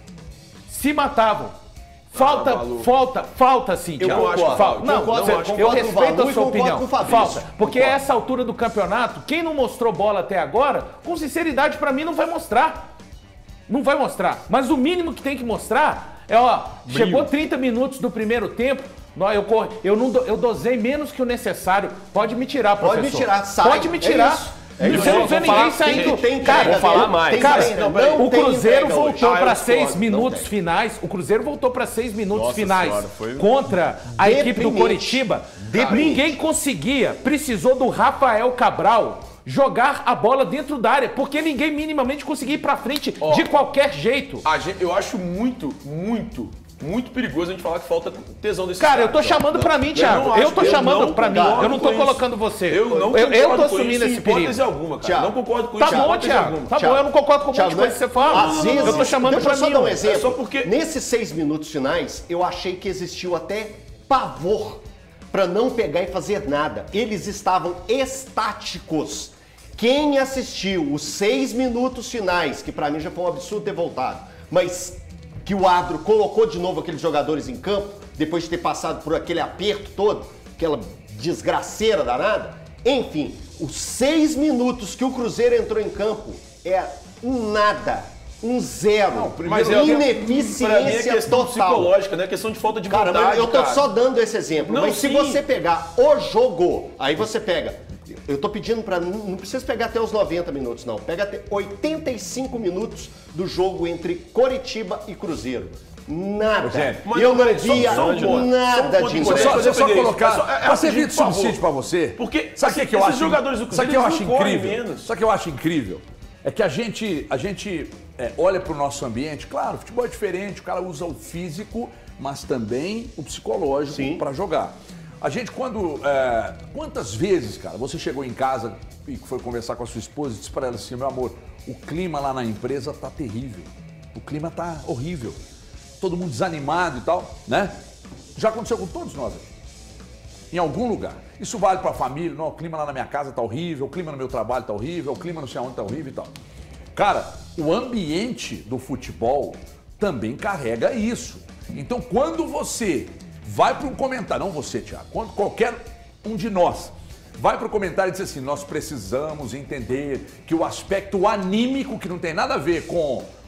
Se matavam. Falta, Ah, Balu. falta, falta sim, Eu Thiago. concordo. Falta. Não, Concordo, eu, concordo eu com o respeito Balu a e sua concordo opinião. com o Fabrício. Falta. Porque Concordo. essa altura do campeonato, quem não mostrou bola até agora, com sinceridade pra mim não vai mostrar. Não vai mostrar. Mas o mínimo que tem que mostrar é, ó, chegou trinta minutos do primeiro tempo, nó- eu, corri, eu, não, do- eu dosei menos que o necessário. Pode me tirar, Pode professor. me tirar, sai. Pode me É tirar. isso. É isso. Você não Vou vê falar- ninguém saindo. Tem entrega Cara, dele, falar mais. tem Cara, entrega, não, não o tem Cruzeiro entrega hoje. voltou Ah, eu para discordo, seis não minutos tem. finais. O Cruzeiro voltou para seis minutos Nossa finais Senhora, foi- contra a equipe do Deprimente. Coritiba. Deprimente. Ninguém conseguia. Precisou do Rafael Cabral jogar a bola dentro da área, porque ninguém minimamente conseguia ir para frente Ó. de qualquer jeito. A gente- eu acho muito, muito, muito perigoso a gente falar que falta tesão desse Cara, eu tô chamando pra mim, Thiago. não Eu, acho- tô eu chamando não pra mim. concordo Eu não tô com isso. colocando você. Eu não eu, concordo eu tô com assumindo isso em esse perigo. hipótese alguma, cara. Thiago, Não concordo com Tá isso em bom, hipótese Thiago. alguma. Tá Thiago, bom, eu não concordo com um monte de Thiago, coisa que você fala. Às vezes, eu tô chamando deixa pra eu só mim. dar um ó. exemplo. É só porque- Nesses seis minutos finais, eu achei que existiu até pavor para não pegar e fazer nada. Eles estavam estáticos. Quem assistiu os seis minutos finais, que pra mim já foi um absurdo ter voltado, mas que o Adro colocou de novo aqueles jogadores em campo, depois de ter passado por aquele aperto todo, aquela desgraceira danada, enfim, os seis minutos que o Cruzeiro entrou em campo é um nada, um zero, Mas é, pra mim é ineficiência questão total. psicológica, né? Questão de falta de Cara, vontade, mas eu tô cara. só dando esse exemplo. Não, mas se sim. você pegar o jogo, aí você pega. Eu tô pedindo pra. Não, não precisa pegar até os noventa minutos, não. Pega até oitenta e cinco minutos do jogo entre Coritiba e Cruzeiro. Nada. Rogério, mas eu não peraí, só- via só um ponto, nada só um ponto de de Deixa eu Deixa só, eu deixa eu só pegar isso. colocar, É só- é pra servir rapidinho, de por favor. subsídio pra você. Porque sabe o que, que eu esses acho? jogadores do Sabe o Cruzeiro, que eu eles acho não correm incrível? menos. Sabe o que eu acho incrível? É que a gente, a gente é, olha pro nosso ambiente, claro, futebol é diferente, o cara usa o físico, mas também o psicológico Sim. pra jogar. A gente quando, é, quantas vezes, cara, você chegou em casa e foi conversar com a sua esposa e disse pra ela assim, meu amor, o clima lá na empresa tá terrível, o clima tá horrível, todo mundo desanimado e tal, né? Já aconteceu com todos nós aqui. Em algum lugar. Isso vale para a família, não, o clima lá na minha casa tá horrível, o clima no meu trabalho tá horrível, o clima não sei aonde tá horrível e tal. Cara, o ambiente do futebol também carrega isso. Então, quando você vai para um comentário, não você, Thiago, quando qualquer um de nós vai para o comentário e diz assim, nós precisamos entender que o aspecto anímico, que não tem nada a ver com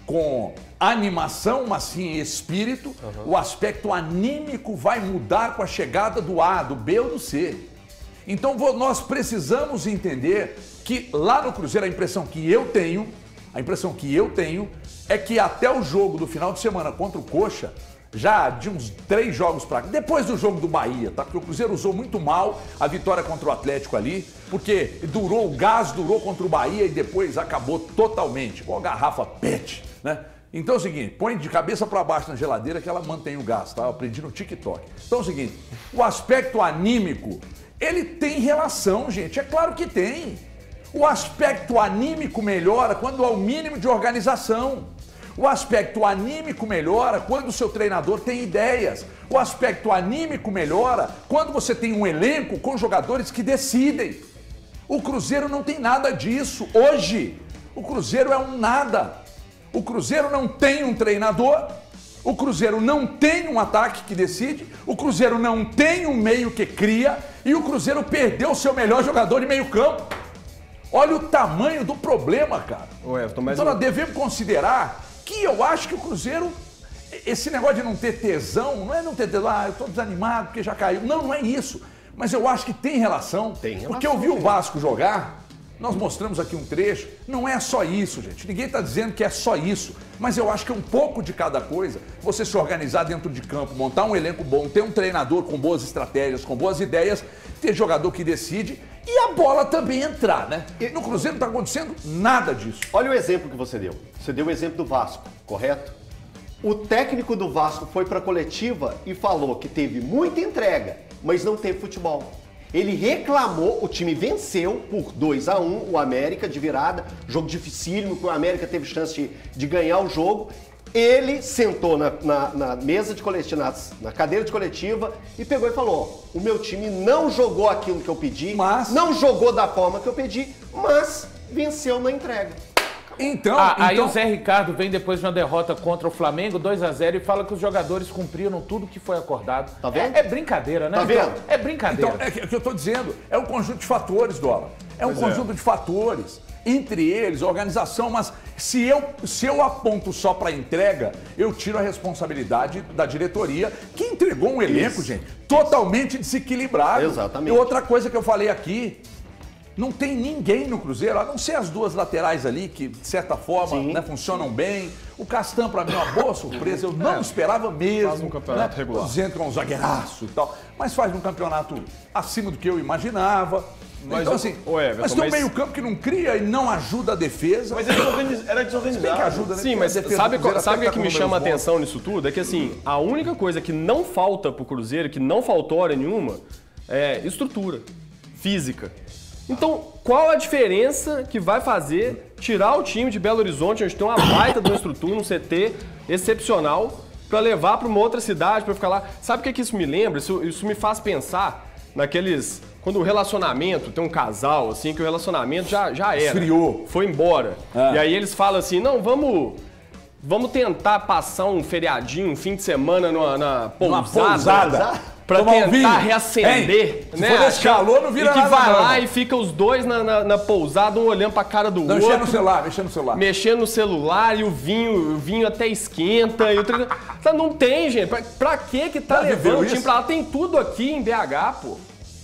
com animação, mas sim espírito. Uhum. O aspecto anímico vai mudar com a chegada do A, do B ou do C. Então nós precisamos entender que lá no Cruzeiro a impressão que eu tenho, a impressão que eu tenho é que até o jogo do final de semana contra o Coxa, já de uns três jogos para cá, depois do jogo do Bahia, tá? Porque o Cruzeiro usou muito mal a vitória contra o Atlético ali, porque durou, o gás durou contra o Bahia e depois acabou totalmente, igual a garrafa pet, né? Então é o seguinte, põe de cabeça para baixo na geladeira que ela mantém o gás, tá? Eu aprendi no TikTok. Então é o seguinte, o aspecto anímico, ele tem relação, gente, é claro que tem. O aspecto anímico melhora quando há o mínimo de organização. O aspecto anímico melhora quando o seu treinador tem ideias. O aspecto anímico melhora quando você tem um elenco com jogadores que decidem. O Cruzeiro não tem nada disso. Hoje, o Cruzeiro é um nada. O Cruzeiro não tem um treinador. O Cruzeiro não tem um ataque que decide. O Cruzeiro não tem um meio que cria. E o Cruzeiro perdeu o seu melhor jogador de meio campo. Olha o tamanho do problema, cara. Ué, tô mais então um... nós devemos considerar que eu acho que o Cruzeiro, esse negócio de não ter tesão, não é não ter tesão, ah, eu tô desanimado porque já caiu. Não, não é isso. Mas eu acho que tem relação. Tem relação, porque eu vi o Vasco jogar, nós mostramos aqui um trecho, não é só isso, gente. Ninguém está dizendo que é só isso. Mas eu acho que é um pouco de cada coisa. Você se organizar dentro de campo, montar um elenco bom, ter um treinador com boas estratégias, com boas ideias, ter jogador que decide e a bola também entrar, né? No Cruzeiro não está acontecendo nada disso. Olha o exemplo que você deu. Você deu o exemplo do Vasco, correto? O técnico do Vasco foi para a coletiva e falou que teve muita entrega, mas não teve futebol. Ele reclamou, o time venceu por dois a um o América de virada, jogo dificílimo, que o América teve chance de, de ganhar o jogo. Ele sentou na, na, na mesa de coletiva, na, na cadeira de coletiva e pegou e falou: o meu time não jogou aquilo que eu pedi, mas... não jogou da forma que eu pedi, mas venceu na entrega. Então, ah, então... Aí o Zé Ricardo vem depois de uma derrota contra o Flamengo, dois a zero, e fala que os jogadores cumpriram tudo que foi acordado. Tá vendo? É, é brincadeira, né? Tá vendo? Então, é brincadeira. Então, é o que eu estou dizendo, é um conjunto de fatores, Dólar. É um pois conjunto é. de fatores. Entre eles, organização, mas se eu, se eu aponto só para entrega, eu tiro a responsabilidade da diretoria, que entregou um elenco, Isso. gente, totalmente desequilibrado. Exatamente. E outra coisa que eu falei aqui, não tem ninguém no Cruzeiro, a não ser as duas laterais ali, que de certa forma né, funcionam bem. O Castan, para mim, é uma boa surpresa, eu não é, esperava mesmo. Faz um campeonato né? regular. Eles entram um zagueiraço e tal, mas faz um campeonato acima do que eu imaginava. Mas, então, assim, o Everton, mas tem um mas... meio campo que não cria e não ajuda a defesa. Mas era desorganizado. Era desorganizado. Que ajuda, né? Sim, mas sabe, sabe o que, tá que me chama a atenção nisso tudo? É que assim, a única coisa que não falta pro Cruzeiro, que não faltou hora nenhuma, é estrutura física. Então, qual a diferença que vai fazer tirar o time de Belo Horizonte, onde tem uma baita de uma estrutura, um C T excepcional, para levar para uma outra cidade, para ficar lá? Sabe o que, que isso me lembra? Isso, isso me faz pensar naqueles... Quando o relacionamento, tem um casal, assim, que o relacionamento já, já era. Esfriou. Foi embora. Ah. E aí eles falam assim, não, vamos... Vamos tentar passar um feriadinho, um fim de semana numa, na pousada. pousada. Pra Tomar tentar um vinho. reacender. Ei, né? se for esse calor, não vira E que nada, vai não, lá não. e fica os dois na, na, na pousada, um olhando pra cara do não, outro. Mexendo no celular, mexendo no celular. Mexendo no celular e o vinho, o vinho até esquenta. E o treino... Não tem, gente. Pra, pra que que tá Já levando o time isso? pra lá? Tem tudo aqui em B H, pô.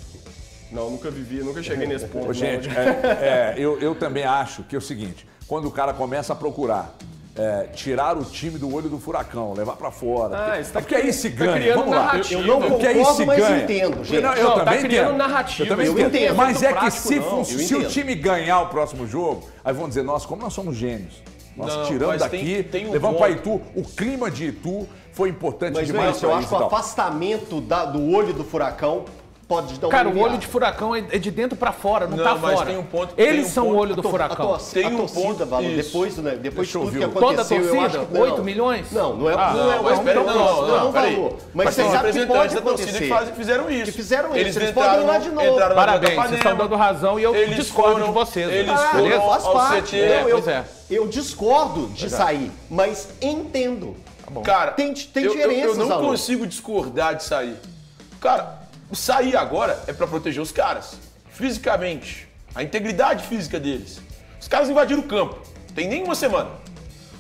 Não, nunca vivi, nunca cheguei nesse ponto. Ô, gente, é, é, eu, eu também acho que é o seguinte, quando o cara começa a procurar é, tirar o time do olho do furacão, levar pra fora, Ah, porque, isso tá porque aí se ganha, criando vamos lá. narrativa. Eu não Porque aí concordo, se mas ganha. entendo, gente. Não, eu Não, tá também criando entendo. narrativa. Eu também Eu entendo. entendo. Mas é que Prático, se, não. fun- Eu se o entendo. time ganhar o próximo jogo, aí vão dizer, nossa, como nós somos gênios. Nós Não, tiramos mas daqui, tem- tem um levamos ponto. pra Itu. O clima de Itu foi importante Mas demais Wilson, eu pra acho isso que e o tal. afastamento da- do olho do furacão pode dar uma Cara, o aliviada. olho de furacão é é de dentro pra fora, não, Não, tá mas fora. tem um ponto- Eles tem um são ponto- o olho do A tor- furacão. A, tor Tem a um torcida, ponto- Valor, isso. depois, do, né, depois de Deixa eu tudo que ouvir o- aconteceu, Toda a eu torcida? acho que não. oito milhões? Não, não é, Ah, não é, Não, mas não, peraí, não, não, não, não, peraí. Valor. Mas Mas você tem sabe que representantes pode da torcida acontecer. que faz- fizeram isso. Que fizeram isso, eles entraram podem ir lá no- de novo. entraram na Parabéns, Copa vocês estão Panema. dando razão e eu Eles discordo foram- de vocês. eles Ah, foram eu faço ao parte. C T. Não, eu, Pois é. eu discordo de sair, mas entendo. Cara, Tem- tem eu- eu, eu diferenças, não Alô. consigo discordar de sair. Cara, sair agora é pra proteger os caras, fisicamente, a integridade física deles. Os caras invadiram o campo, tem nem uma semana.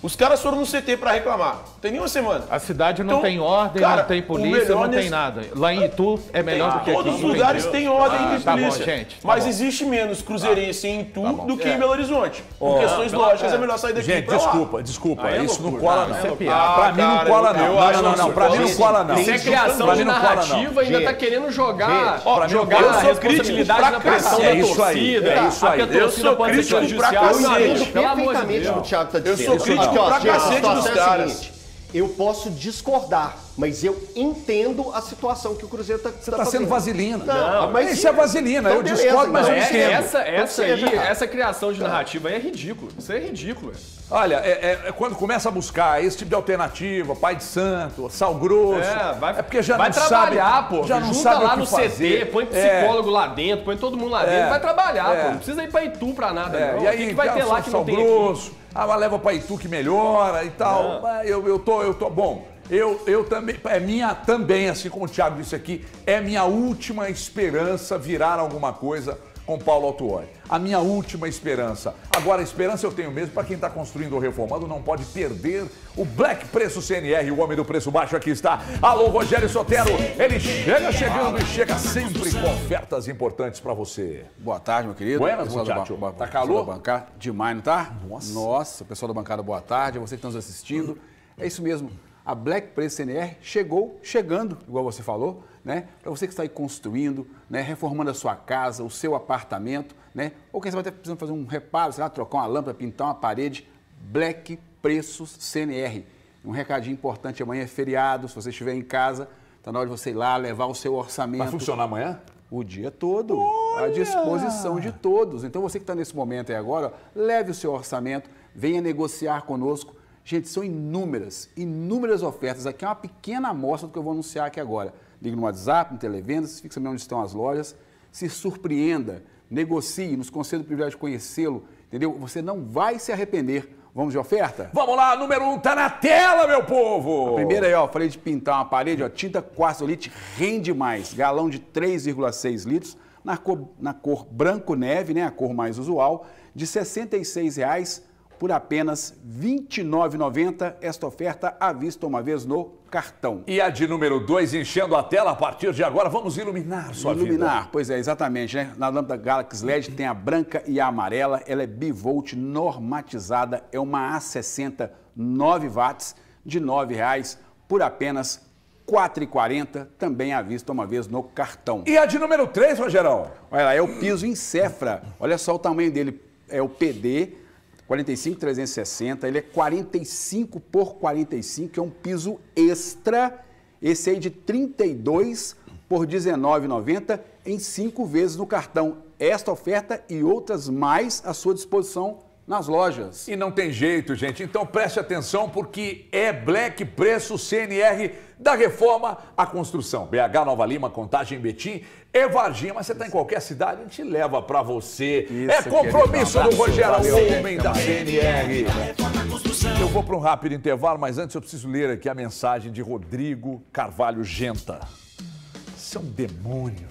Os caras foram no C T pra reclamar. Tem nenhuma semana. A cidade não Então, tem ordem, cara, não tem o polícia, melhor não tem nesse- nada. Lá em Itu é melhor do que aqui. Todos os entendeu? lugares têm ordem Ah, de tá bom, polícia. gente, tá mas bom. existe menos cruzeirense em Itu do que É. em Belo Horizonte. Por questões lógicas, é melhor sair daqui Gente, pra lá. desculpa, desculpa. Aí é Isso não loucura. cola, Ah, não. isso é Ah, piada. pra mim não cara, cola, eu- não. eu Não, acho não, não, não. que Pra mim não isso- cola, não. Isso é criação Pra de mim não cola, não. narrativa e ainda Gente, tá querendo jogar, gente, ó, jogar eu a sou crítico responsabilidade pra na pressão cacete. da É isso aí, torcida. é isso aí. A que a Eu torcida sou pode ser crítico pra prejudicial. cacete. Meu amigo, Entendo pelo amor de perfeitamente o que o Deus. Thiago está Eu dizendo. sou crítico Aqui, ó, pra gente, a cacete situação dos é a caras. seguinte, eu posso discordar, mas eu entendo a situação que o Cruzeiro está Você tá sendo vaselina. Não, mas Isso é vaselina. Então, Eu beleza, discordo, mas eu então, É, entendo. essa, essa, seja, aí, cara. essa criação de narrativa aí é ridículo. Isso é ridículo. velho. Olha, é, é- é quando começa a buscar esse tipo de alternativa, pai de santo, sal grosso. É, vai, porque já vai não trabalhar, sabe, pô. Já não Junta sabe lá o que no fazer. C T, põe É. psicólogo lá dentro, põe todo mundo lá dentro, É. vai trabalhar, É. pô. Não precisa ir pra Itu pra nada, É, não. e aí, o que, que vai já ter lá sal- que sal não tem aqui? grosso, ah, mas leva pra Itu que melhora e tal. Mas Eu, eu tô, eu tô, bom, eu, eu também, é minha também, assim como o Thiago disse aqui, é minha última esperança virar alguma coisa com Paulo Autuori. A minha última esperança. Agora, a esperança eu tenho mesmo para quem está construindo ou reformando, não pode perder o Black Preço C N R, o homem do preço baixo aqui está. Alô, Rogério Sotero, ele chega chegando e chega sempre com ofertas importantes para você. Boa tarde, meu querido. Buenas, Pessoal da muchacho. ba- Tá pessoal calor? da bancada. Demais, não tá? Nossa. Nossa, pessoal da bancada, boa tarde. A você que está nos assistindo. É isso mesmo. A Black Preço C N R chegou, chegando, igual você falou, né? Para você que está aí construindo, né? Reformando a sua casa, o seu apartamento, né? Ou quem sabe até precisando fazer um reparo, sei lá, trocar uma lâmpada, pintar uma parede. Black Preços C N R. Um recadinho importante, amanhã é feriado, se você estiver em casa, está na hora de você ir lá, levar o seu orçamento. Vai funcionar amanhã? O dia todo, à disposição de todos. Então você que está nesse momento aí agora, ó, leve o seu orçamento, venha negociar conosco. Gente, são inúmeras, inúmeras ofertas. Aqui é uma pequena amostra do que eu vou anunciar aqui agora. Ligue no WhatsApp, no Televendas, fique sabendo onde estão as lojas, se surpreenda, negocie, nos conceda o privilégio de conhecê-lo, entendeu? Você não vai se arrepender. Vamos de oferta? Vamos lá, número um tá na tela, meu povo! Primeiro aí, ó, falei de pintar uma parede, ó, tinta quartzolite rende mais, galão de três vírgula seis litros, na cor, na cor branco neve, né, a cor mais usual, de sessenta e seis reais por apenas vinte e nove reais e noventa centavos, esta oferta à vista uma vez no cartão. E a de número dois enchendo a tela a partir de agora. Vamos iluminar sua Iluminar, pois é, exatamente, né? Na lâmpada Galaxy L E D tem a branca e a amarela, ela é bivolt normatizada, é uma A sessenta, nove watts, de nove reais por apenas quatro reais e quarenta centavos, também à vista uma vez no cartão. vida. E a de número três, Rogerão? Olha lá, é o piso em Cefra, olha só o tamanho dele, é o P D quarenta e cinco trezentos e sessenta, ele é quarenta e cinco por quarenta e cinco, é um piso extra, esse aí de trinta e dois por dezenove reais e noventa centavos, em cinco vezes no cartão. Esta oferta e outras mais à sua disposição nas lojas. E não tem jeito, gente. Então preste atenção porque é Black Preço C N R da reforma à construção. B H, Nova Lima, Contagem, Betim e Varginha. Mas você está em qualquer cidade, a gente leva para você. Isso é que compromisso é legal. do Rogério, Valeu. o homem da C N R. Eu vou para um rápido intervalo, mas antes eu preciso ler aqui a mensagem de Rodrigo Carvalho Genta. Você é um demônio.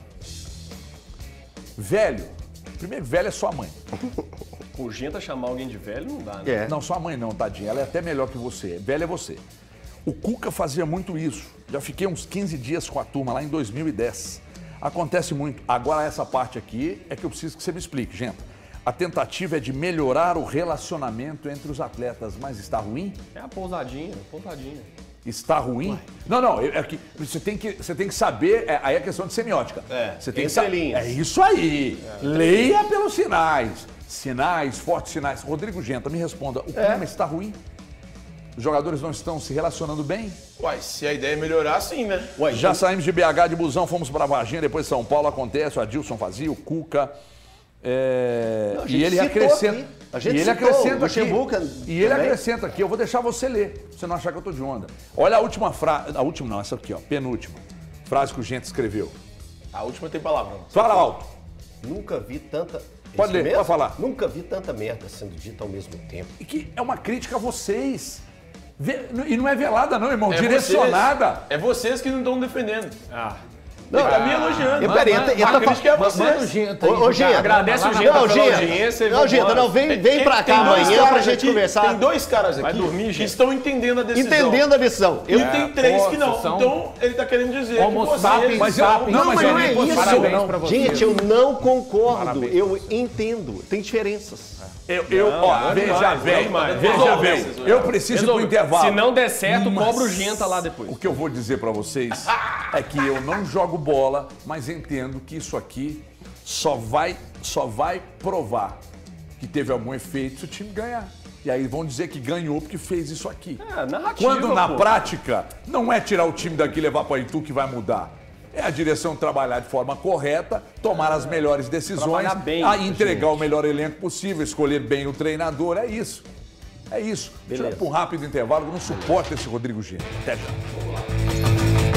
Velho, primeiro velho é sua mãe. Urgenta chamar alguém de velho não dá, né? É. Não, sua mãe não, tadinha. Ela é até melhor que você. Velha é você. O Cuca fazia muito isso. Já fiquei uns quinze dias com a turma lá em dois mil e dez. Acontece muito. Agora essa parte aqui é que eu preciso que você me explique, gente. A tentativa é de melhorar o relacionamento entre os atletas, mas está ruim? É a pousadinha, pousadinha. Está ruim? Não, não, é que você tem que, você tem que saber, é, aí é questão de semiótica. É, você tem que entre saber. linhas. É isso aí. Leia pelos sinais. Sinais, fortes sinais. Rodrigo Genta, me responda, o clima está ruim? Os jogadores não estão se relacionando bem? Uai, se a ideia é melhorar, sim, né? Ué, Já então- saímos de B H de busão, fomos para Varginha, depois São Paulo, acontece, o Adilson fazia, o Cuca. é, Não, a e gente ele citou acrescenta. aqui. A gente e ele citou acrescenta o aqui. Luxemburgo E ele também. acrescenta aqui, eu vou deixar você ler, pra você não achar que eu tô de onda. Olha a última frase. A última não, essa aqui, ó, penúltima. Frase que o Gente escreveu. A última tem palavrão. Fala alto. Nunca vi tanta... Pode Isso ler, mesmo? pode falar. Nunca vi tanta merda sendo dita ao mesmo tempo. E que é uma crítica a vocês. Ve- E não é velada, não, irmão. É direcionada. Vocês, é vocês que não estão defendendo. Ah, Não, ele tá me elogiando. Eu, peraí, ele a tá crítica é você. Manda o Genta aí. Ô, ô, Genta, agradece o Genta não, pela Genta, audiência e não, Genta, vambora. não, vem, vem pra cá Tem dois amanhã pra caras gente aqui- conversar. Tem dois caras Vai aqui dormir, que gente. estão entendendo a decisão. Entendendo a lição. E Eu, tem três que não. Nossa, são- Então, ele tá querendo dizer Homo que sapiens, vocês... Mas eu- sapiens. não, mas não é eu- isso. Parabéns pra você. Gente, eu não concordo. Parabéns. Eu entendo. Tem diferenças. Eu, eu ó, veja demais, bem, demais. veja Resolveu. bem, eu preciso ir pro Resolve. intervalo. Se não der certo, Mas cobra o Genta lá depois. O que eu vou dizer pra vocês é que eu não jogo bola, mas entendo que isso aqui só vai, só vai provar que teve algum efeito se o time ganhar. E aí vão dizer que ganhou porque fez isso aqui. É, narrativa, Quando na pô. prática não é tirar o time daqui e levar para Itu que vai mudar. É a direção trabalhar de forma correta, tomar as melhores decisões, Trabalhar bem, a entregar o melhor elenco possível, escolher bem o treinador. É isso. É isso. Deixa eu ir para um rápido intervalo, eu não suporto esse Rodrigo Gento. Até já.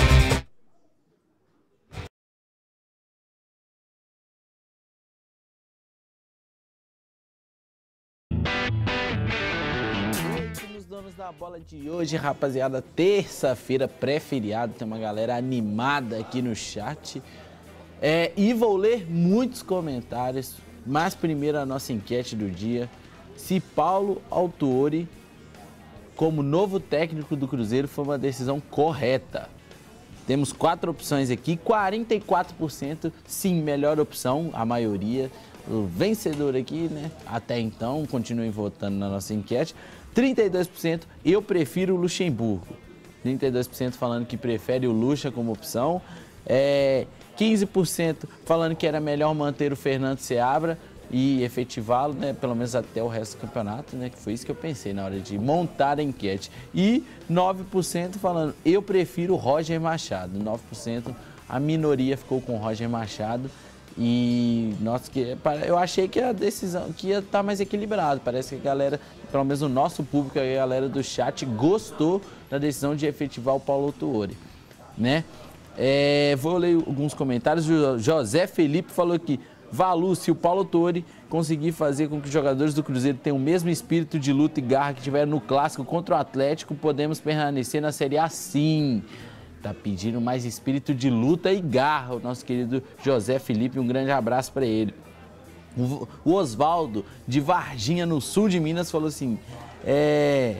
Os donos da bola de hoje, rapaziada, terça-feira, pré-feriado, tem uma galera animada aqui no chat. É, e vou ler muitos comentários, mas primeiro a nossa enquete do dia. Se Paulo Autuori, como novo técnico do Cruzeiro, foi uma decisão correta. Temos quatro opções aqui, quarenta e quatro por cento sim, melhor opção, a maioria. O vencedor aqui, né, até então, continuem votando na nossa enquete. trinta e dois por cento, eu prefiro o Luxemburgo. trinta e dois por cento falando que prefere o Luxa como opção. É, quinze por cento falando que era melhor manter o Fernando Seabra e efetivá-lo, né, pelo menos até o resto do campeonato, né, que foi isso que eu pensei na hora de montar a enquete. E nove por cento falando, eu prefiro o Roger Machado. nove por cento, a minoria ficou com o Roger Machado. E nossa, que, eu achei que a decisão que ia estar mais equilibrado. Parece que a galera, pelo menos o nosso público, a galera do chat, gostou da decisão de efetivar o Paulo Autuori, né? É, vou ler alguns comentários. O José Felipe falou aqui: Valu, se o Paulo Autuori conseguir fazer com que os jogadores do Cruzeiro tenham o mesmo espírito de luta e garra que tiveram no clássico contra o Atlético, podemos permanecer na Série A sim. Tá pedindo mais espírito de luta e garra, o nosso querido José Felipe, um grande abraço para ele. O Oswaldo, de Varginha, no sul de Minas, falou assim, é...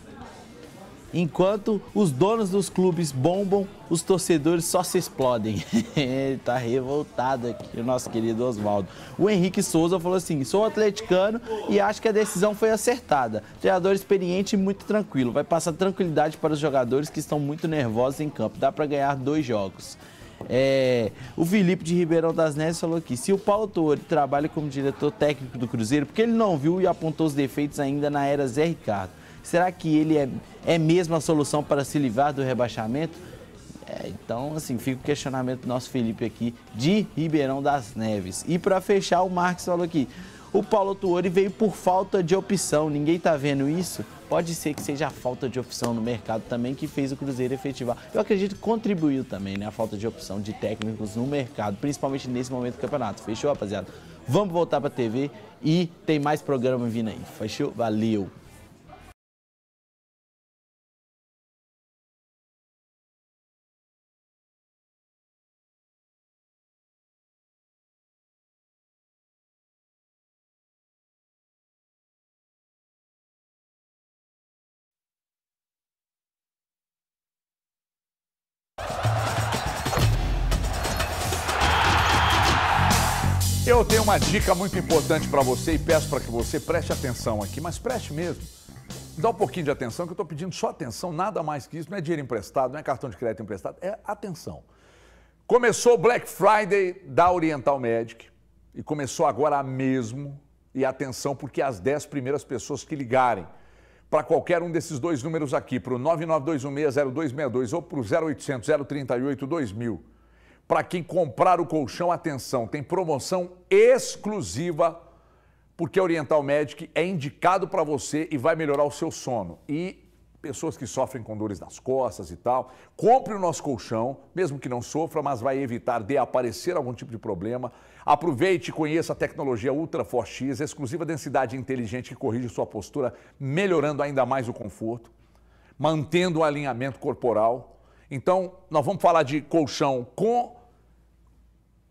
enquanto os donos dos clubes bombam, os torcedores só se explodem. Ele tá revoltado aqui, o nosso querido Oswaldo. O Henrique Souza falou assim, sou atleticano e acho que a decisão foi acertada. Treinador experiente e muito tranquilo. Vai passar tranquilidade para os jogadores que estão muito nervosos em campo. Dá para ganhar dois jogos. É, o Felipe de Ribeirão das Neves falou aqui, se o Paulo Autuori trabalha como diretor técnico do Cruzeiro, porque ele não viu e apontou os defeitos ainda na era Zé Ricardo? Será que ele é, é mesmo a solução para se livrar do rebaixamento? É, então, assim, fica o questionamento do nosso Felipe aqui, de Ribeirão das Neves. E para fechar, o Marcos falou aqui, o Paulo Autuori veio por falta de opção, ninguém tá vendo isso? Pode ser que seja a falta de opção no mercado também que fez o Cruzeiro efetivar. Eu acredito que contribuiu também, né, a falta de opção de técnicos no mercado, principalmente nesse momento do campeonato. Fechou, rapaziada? Vamos voltar pra T V e tem mais programa vindo aí. Fechou? Valeu! Eu tenho uma dica muito importante para você e peço para que você preste atenção aqui, mas preste mesmo. Dá um pouquinho de atenção, que eu estou pedindo só atenção, nada mais que isso. Não é dinheiro emprestado, não é cartão de crédito emprestado, é atenção. Começou o Black Friday da Oriental Medic e começou agora mesmo. E atenção, porque as dez primeiras pessoas que ligarem para qualquer um desses dois números aqui, para o nove nove dois um seis zero dois seis dois ou para o zero oitocentos, zero trinta e oito, dois mil, para quem comprar o colchão, atenção, tem promoção exclusiva, porque a Oriental Medic é indicado para você e vai melhorar o seu sono. E pessoas que sofrem com dores nas costas e tal, compre o nosso colchão, mesmo que não sofra, mas vai evitar de aparecer algum tipo de problema. Aproveite e conheça a tecnologia Ultra Force X, exclusiva densidade inteligente que corrige sua postura, melhorando ainda mais o conforto, mantendo o alinhamento corporal. Então, nós vamos falar de colchão com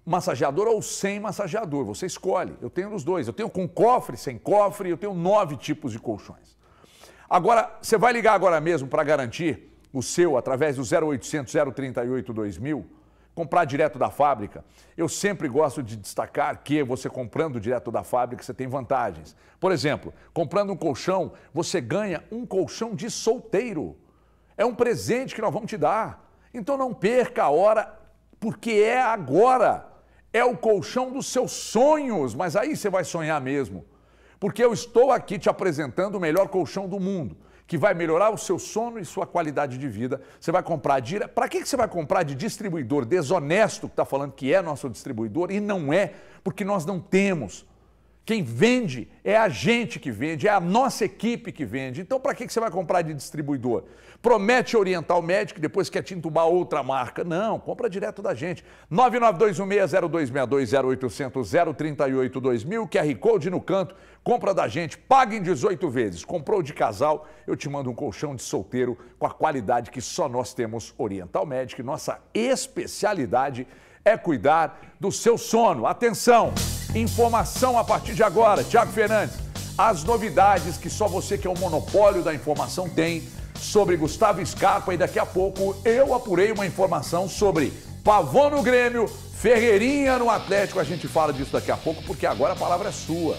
massageador ou sem massageador, você escolhe. Eu tenho os dois, eu tenho com cofre, sem cofre, eu tenho nove tipos de colchões. Agora, você vai ligar agora mesmo para garantir o seu através do zero oitocentos, zero trinta e oito, dois mil, comprar direto da fábrica. Eu sempre gosto de destacar que você comprando direto da fábrica, você tem vantagens. Por exemplo, comprando um colchão, você ganha um colchão de solteiro. É um presente que nós vamos te dar. Então não perca a hora, porque é agora. É o colchão dos seus sonhos, mas aí você vai sonhar mesmo. Porque eu estou aqui te apresentando o melhor colchão do mundo, que vai melhorar o seu sono e sua qualidade de vida. Você vai comprar direto. Para que você vai comprar de distribuidor desonesto, que está falando que é nosso distribuidor, e não é, porque nós não temos. Quem vende é a gente que vende, é a nossa equipe que vende. Então, para que você vai comprar de distribuidor? Promete orientar o médico e depois quer te entubar outra marca. Não, compra direto da gente. nove nove dois um seis zero dois seis dois, zero oitocentos, zero trinta e oito, dois mil, Q R Code no canto, compra da gente, paga em dezoito vezes. Comprou de casal, eu te mando um colchão de solteiro com a qualidade que só nós temos. Oriental Médico, nossa especialidade é cuidar do seu sono. Atenção, informação a partir de agora. Tiago Fernandes, as novidades que só você que é o monopólio da informação tem sobre Gustavo Scarpa, e daqui a pouco eu apurei uma informação sobre Pavon no Grêmio, Ferreirinha no Atlético. A gente fala disso daqui a pouco, porque agora a palavra é sua.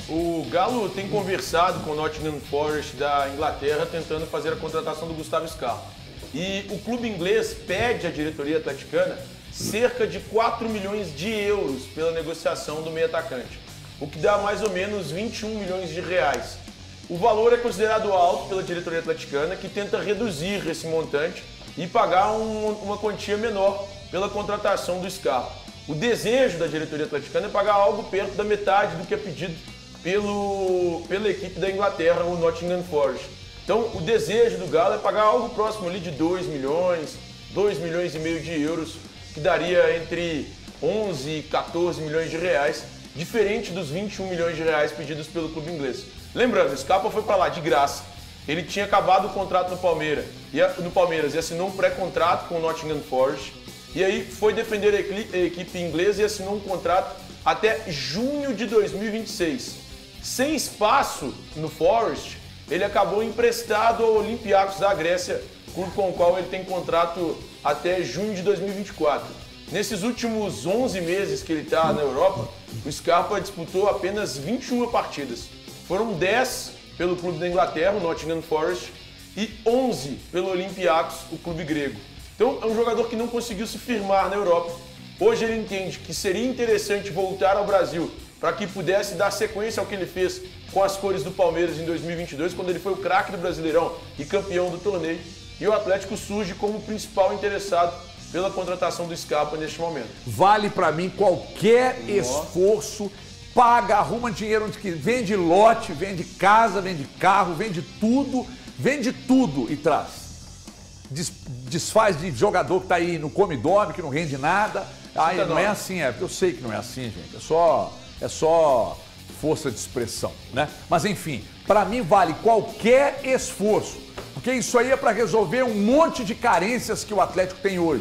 O Galo tem conversado com o Nottingham Forest da Inglaterra tentando fazer a contratação do Gustavo Scarpa. E o clube inglês pede à diretoria atleticana cerca de quatro milhões de euros pela negociação do meio atacante, o que dá mais ou menos vinte e um milhões de reais. O valor é considerado alto pela diretoria atleticana, que tenta reduzir esse montante e pagar um, uma quantia menor pela contratação do Scarpa. O desejo da diretoria atleticana é pagar algo perto da metade do que é pedido pelo, pela equipe da Inglaterra, o Nottingham Forest. Então, o desejo do Galo é pagar algo próximo ali de dois milhões, dois milhões e meio de euros, que daria entre onze e quatorze milhões de reais, diferente dos vinte e um milhões de reais pedidos pelo clube inglês. Lembrando, o Scarpa foi para lá de graça. Ele tinha acabado o contrato no Palmeiras, no Palmeiras e assinou um pré-contrato com o Nottingham Forest. E aí foi defender a equipe inglesa e assinou um contrato até junho de dois mil e vinte e seis. Sem espaço no Forest, ele acabou emprestado ao Olympiacos da Grécia, clube com o qual ele tem contrato até junho de dois mil e vinte e quatro. Nesses últimos onze meses que ele está na Europa, o Scarpa disputou apenas vinte e uma partidas. Foram dez pelo clube da Inglaterra, o Nottingham Forest, e onze pelo Olympiacos, o clube grego. Então é um jogador que não conseguiu se firmar na Europa. Hoje ele entende que seria interessante voltar ao Brasil para que pudesse dar sequência ao que ele fez com as cores do Palmeiras em dois mil e vinte e dois, quando ele foi o craque do Brasileirão e campeão do torneio. E o Atlético surge como o principal interessado pela contratação do Scarpa neste momento. Vale para mim qualquer Nossa. esforço, paga, arruma dinheiro onde que vende lote, vende casa, vende carro, vende tudo, vende tudo e traz. Des, desfaz de jogador que tá aí no come-dorme, que não rende nada. Ah, não, não é assim, é, eu sei que não é assim, gente. É só, é só força de expressão, né? Mas enfim, para mim vale qualquer esforço, porque isso aí é para resolver um monte de carências que o Atlético tem hoje.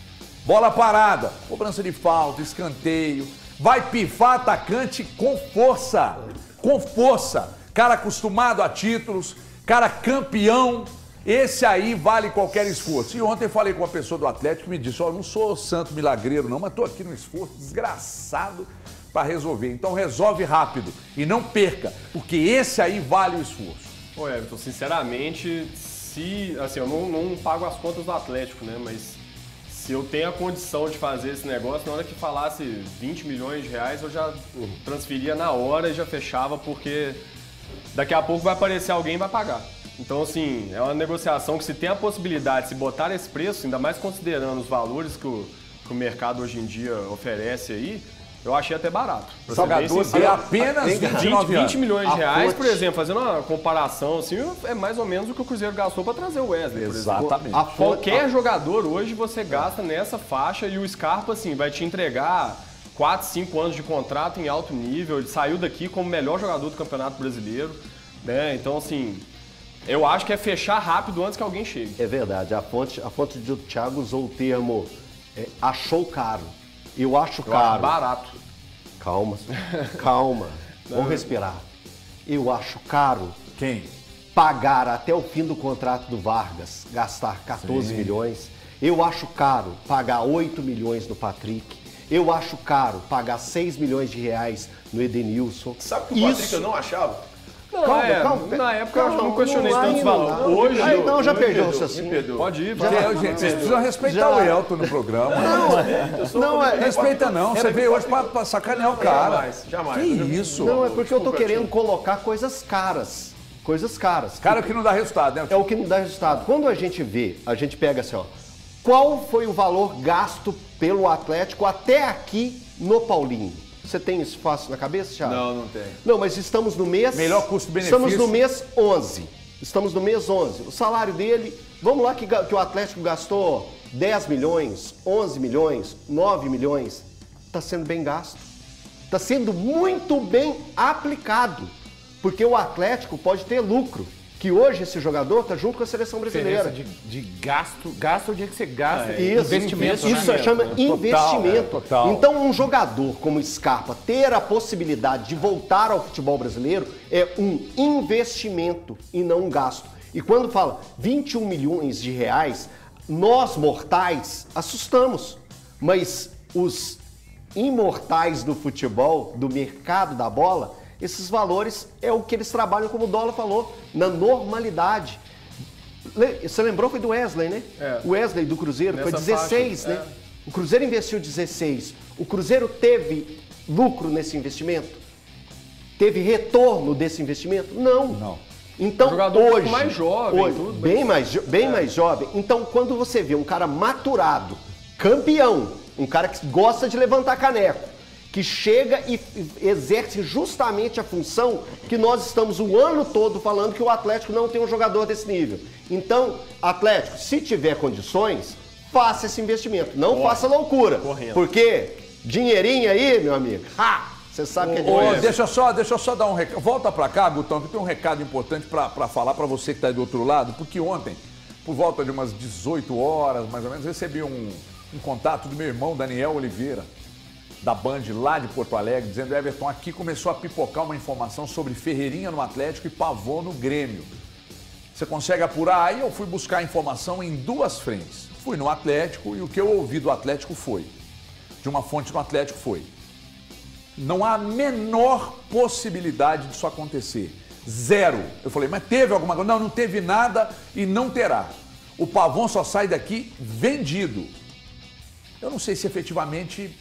Bola parada, cobrança de falta, escanteio, vai pifar atacante com força, com força. Cara acostumado a títulos, cara campeão, esse aí vale qualquer esforço. E ontem eu falei com uma pessoa do Atlético que me disse, ó, eu não sou santo milagreiro não, mas tô aqui no esforço desgraçado para resolver. Então resolve rápido e não perca, porque esse aí vale o esforço. Ô Everton, sinceramente, se, assim, eu não, não pago as contas do Atlético, né, mas se eu tenho a condição de fazer esse negócio, na hora que falasse vinte milhões de reais, eu já transferia na hora e já fechava, porque daqui a pouco vai aparecer alguém e vai pagar. Então, assim, é uma negociação que se tem a possibilidade, se botar esse preço, ainda mais considerando os valores que o, que o mercado hoje em dia oferece aí, eu achei até barato. Salgador é apenas vinte e nove vinte milhões de reais, por exemplo, fazendo uma comparação, assim, é mais ou menos o que o Cruzeiro gastou para trazer o Wesley, por exemplo. Exatamente. A qualquer jogador hoje você gasta nessa faixa e o Scarpa, assim, vai te entregar quatro, cinco anos de contrato em alto nível. Ele saiu daqui como o melhor jogador do Campeonato Brasileiro, né? Então, assim, eu acho que é fechar rápido antes que alguém chegue. É verdade. A fonte, a fonte do Thiago usou o termo é, achou caro. Eu acho Eu caro. acho barato. Calma, calma. Vamos respirar. Eu acho caro Quem? pagar até o fim do contrato do Vargas, gastar quatorze milhões. Eu acho caro pagar oito milhões no Patrick. Eu acho caro pagar seis milhões de reais no Edenilson. Sabe que o Patrick eu não achava? Não, Calma, é, calma. na época eu não questionei não, tanto aí o não valor. dá. Hoje, Aí não, já me perdeu o perdoa, raciocínio. me perdoa. pode ir, Já- vai. É, gente, vocês precisam respeitar Já- o Elton no programa. Não, é, Respeita não, você veio hoje pra, pra sacanear o cara. Jamais, jamais. Que Eu já- isso? não, é porque eu tô Desculpa, querendo Tio. colocar coisas caras. Coisas caras. Cara que não dá resultado, né? É o que não dá resultado. Quando a gente vê, a gente pega assim, ó. Qual foi o valor gasto pelo Atlético até aqui no Paulinho? Você tem isso fácil na cabeça, Thiago? Não, não tem. Não, mas estamos no mês... Melhor custo-benefício. Estamos no mês onze. Estamos no mês onze. O salário dele... Vamos lá que, ga- que o Atlético gastou dez milhões, onze milhões, nove milhões. Está sendo bem gasto. Está sendo muito bem aplicado. Porque o Atlético pode ter lucro. Que hoje esse jogador está junto com a seleção brasileira. Diferença de, de gasto, gasto eu tinha que ser gasto, Isso, investimento. isso né? chama investimento. é, total. Então, um jogador como Scarpa ter a possibilidade de voltar ao futebol brasileiro é um investimento e não um gasto. E quando fala vinte e um milhões de reais, nós mortais assustamos. Mas os imortais do futebol, do mercado da bola, esses valores é o que eles trabalham, como o Dola falou, na normalidade. Le- Você lembrou? Foi do Wesley, né? É. O Wesley do Cruzeiro, foi Nessa dezesseis, faixa, né? O Cruzeiro investiu dezesseis. O Cruzeiro teve lucro nesse investimento? Teve retorno desse investimento? Não. Não. Então, Um jogador um pouco hoje, mais jovem, hoje, tudo, bem, mais, jo- bem mais jovem. Então, quando você vê um cara maturado, campeão, um cara que gosta de levantar caneco, que chega e e exerce justamente a função que nós estamos o ano todo falando que o Atlético não tem um jogador desse nível. Então, Atlético, se tiver condições, faça esse investimento. Não faça loucura. Correndo. Porque dinheirinho aí, meu amigo, ha! Você sabe que é Ô, difícil. deixa, eu só, deixa eu só dar um recado. Volta pra cá, Gutão, que tem um recado importante pra, pra falar pra você que tá aí do outro lado, porque ontem, por volta de umas dezoito horas, mais ou menos, recebi um, um contato do meu irmão Daniel Oliveira, da Band lá de Porto Alegre, dizendo: Everton, aqui começou a pipocar uma informação sobre Ferreirinha no Atlético e Pavon no Grêmio. Você consegue apurar? Aí eu fui buscar a informação em duas frentes. Fui no Atlético e o que eu ouvi do Atlético foi, de uma fonte do Atlético foi: não há a menor possibilidade disso acontecer. Zero. Eu falei, mas teve alguma coisa? Não, não teve nada e não terá. O Pavon só sai daqui vendido. Eu não sei se efetivamente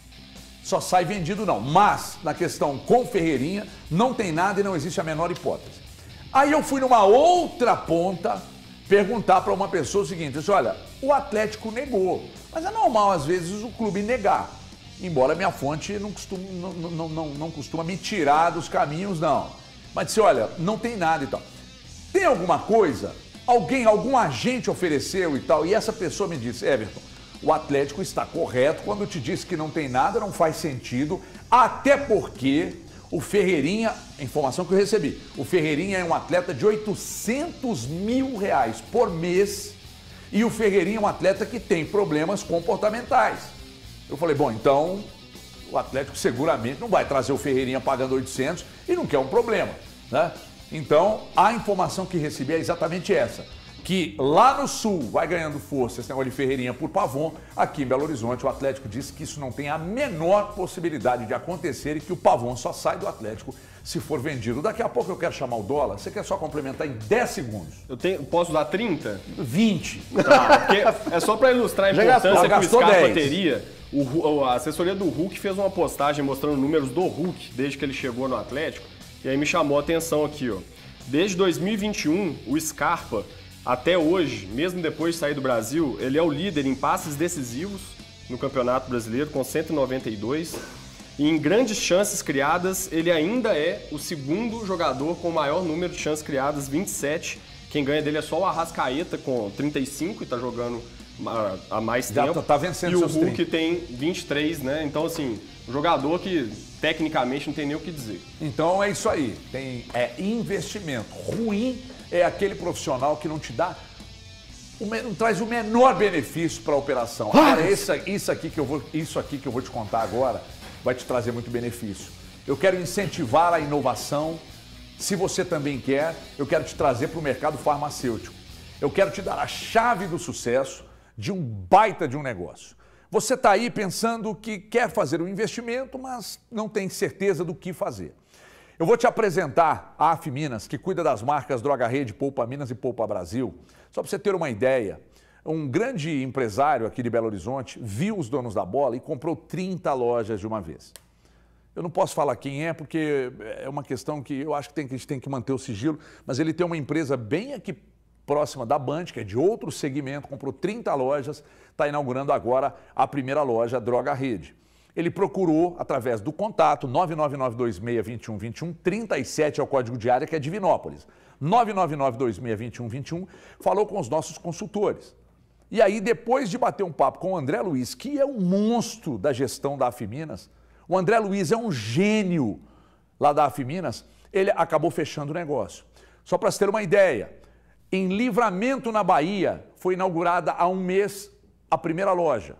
só sai vendido, não. Mas, na questão com Ferreirinha, não tem nada e não existe a menor hipótese. Aí eu fui numa outra ponta perguntar para uma pessoa o seguinte: disse, olha, o Atlético negou. Mas é normal, às vezes, o clube negar. Embora minha fonte não costuma, não, não, não, não costuma me tirar dos caminhos, não. Mas disse, olha, não tem nada e tal. Tem alguma coisa? Alguém, algum agente ofereceu e tal? E essa pessoa me disse: Everton, o Atlético está correto quando te disse que não tem nada, não faz sentido, até porque o Ferreirinha, a informação que eu recebi, o Ferreirinha é um atleta de oitocentos mil reais por mês e o Ferreirinha é um atleta que tem problemas comportamentais. Eu falei, bom, então o Atlético seguramente não vai trazer o Ferreirinha pagando oitocentos e não quer um problema, né? Então, a informação que recebi é exatamente essa, que lá no Sul vai ganhando força esse negócio de Ferreirinha por Pavon, aqui em Belo Horizonte o Atlético disse que isso não tem a menor possibilidade de acontecer e que o Pavon só sai do Atlético se for vendido. Daqui a pouco eu quero chamar o Dólar, você quer só complementar em dez segundos? Eu tenho, posso dar trinta? vinte. Tá, porque é só pra ilustrar a Já importância gastou, que o gastou Scarpa dez. teria. O Hu- a assessoria do Hulk fez uma postagem mostrando números do Hulk desde que ele chegou no Atlético. E aí me chamou a atenção aqui, ó. Desde dois mil e vinte e um, o Scarpa, até hoje, mesmo depois de sair do Brasil, ele é o líder em passes decisivos no Campeonato Brasileiro, com cento e noventa e dois. E em grandes chances criadas, ele ainda é o segundo jogador com o maior número de chances criadas, vinte e sete. Quem ganha dele é só o Arrascaeta, com trinta e cinco, e tá jogando há- há mais Já tempo. tá vencendo e o seus Hulk trinta. tem vinte e três, né? Então, assim, um jogador que tecnicamente não tem nem o que dizer. Então é isso aí, tem é investimento. Ruim é aquele profissional que não te dá não traz o menor benefício para a operação. Agora, isso, isso, aqui que eu vou, isso aqui que eu vou te contar agora vai te trazer muito benefício. Eu quero incentivar a inovação. Se você também quer, eu quero te trazer para o mercado farmacêutico. Eu quero te dar a chave do sucesso de um baita de um negócio. Você está aí pensando que quer fazer um investimento, mas não tem certeza do que fazer. Eu vou te apresentar a Afiminas, que cuida das marcas Droga Rede, Poupa Minas e Poupa Brasil. Só para você ter uma ideia, um grande empresário aqui de Belo Horizonte viu os donos da bola e comprou trinta lojas de uma vez. Eu não posso falar quem é, porque é uma questão que eu acho que, tem, que a gente tem que manter o sigilo, mas ele tem uma empresa bem aqui próxima da Band, que é de outro segmento, comprou trinta lojas, está inaugurando agora a primeira loja Droga Rede. Ele procurou, através do contato, nove nove nove dois seis dois um dois um, trinta e sete é o código de área, que é Divinópolis. nove nove nove dois seis dois um dois um, falou com os nossos consultores. E aí, depois de bater um papo com o André Luiz, que é um monstro da gestão da Afiminas, o André Luiz é um gênio lá da Afiminas, ele acabou fechando o negócio. Só para você ter uma ideia, em Livramento, na Bahia, foi inaugurada há um mês a primeira loja.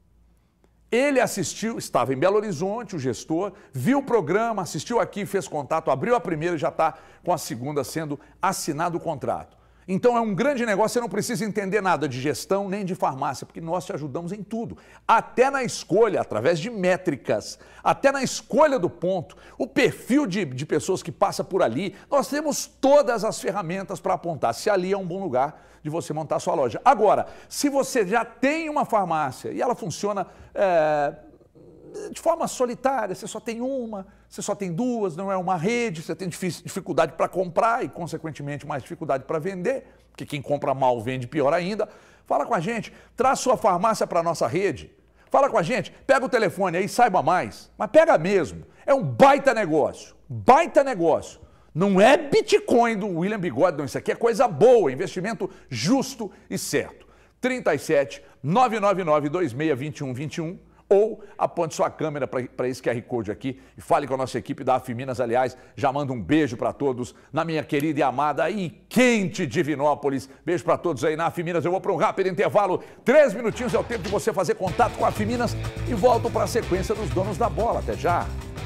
Ele assistiu, estava em Belo Horizonte, o gestor, viu o programa, assistiu aqui, fez contato, abriu a primeira e já está com a segunda sendo assinado o contrato. Então é um grande negócio, você não precisa entender nada de gestão nem de farmácia, porque nós te ajudamos em tudo. Até na escolha, através de métricas, até na escolha do ponto, o perfil de, de pessoas que passa por ali, nós temos todas as ferramentas para apontar se ali é um bom lugar de você montar a sua loja. Agora, se você já tem uma farmácia e ela funciona é, de forma solitária, você só tem uma, você só tem duas, não é uma rede, você tem dificuldade para comprar e, consequentemente, mais dificuldade para vender, porque quem compra mal vende pior ainda. Fala com a gente, traz sua farmácia para a nossa rede. Fala com a gente, pega o telefone aí, saiba mais, mas pega mesmo. É um baita negócio, baita negócio. Não é Bitcoin do William Bigode, não, isso aqui é coisa boa, investimento justo e certo. trinta e sete, nove nove nove dois seis dois um dois um, ou aponte sua câmera para esse Q R Code aqui e fale com a nossa equipe da Afiminas. Aliás, já mando um beijo para todos na minha querida e amada e quente Divinópolis. Beijo para todos aí na Afiminas. Eu vou para um rápido intervalo, três minutinhos é o tempo de você fazer contato com a Afiminas e volto para a sequência dos donos da bola. Até já!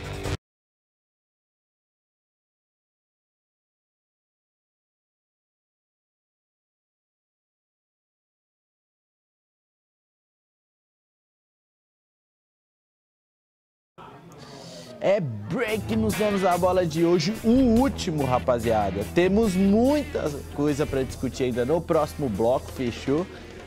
É break nos donos da bola de hoje, o último, rapaziada. Temos muita coisa para discutir ainda no próximo bloco, fechou?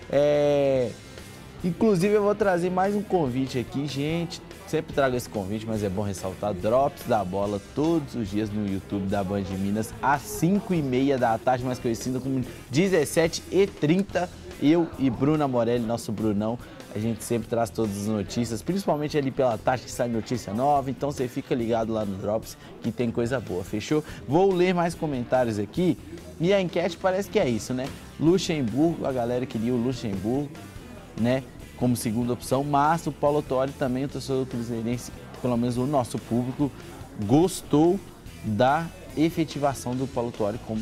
É... Inclusive eu vou trazer mais um convite aqui, gente. Sempre trago esse convite, mas é bom ressaltar. Drops da bola todos os dias no YouTube da Band de Minas, às cinco e meia da tarde, mais conhecida como dezessete e trinta. Eu e Bruna Morelli, nosso Brunão, a gente sempre traz todas as notícias, principalmente ali pela tarde que sai notícia nova, então você fica ligado lá no Drops que tem coisa boa, fechou? Vou ler mais comentários aqui e a enquete parece que é isso, né? Luxemburgo, a galera queria o Luxemburgo, né, como segunda opção, mas o Paulo Autuori também, o torcedor cruzeirense, pelo menos o nosso público, gostou da efetivação do Paulo Autuori como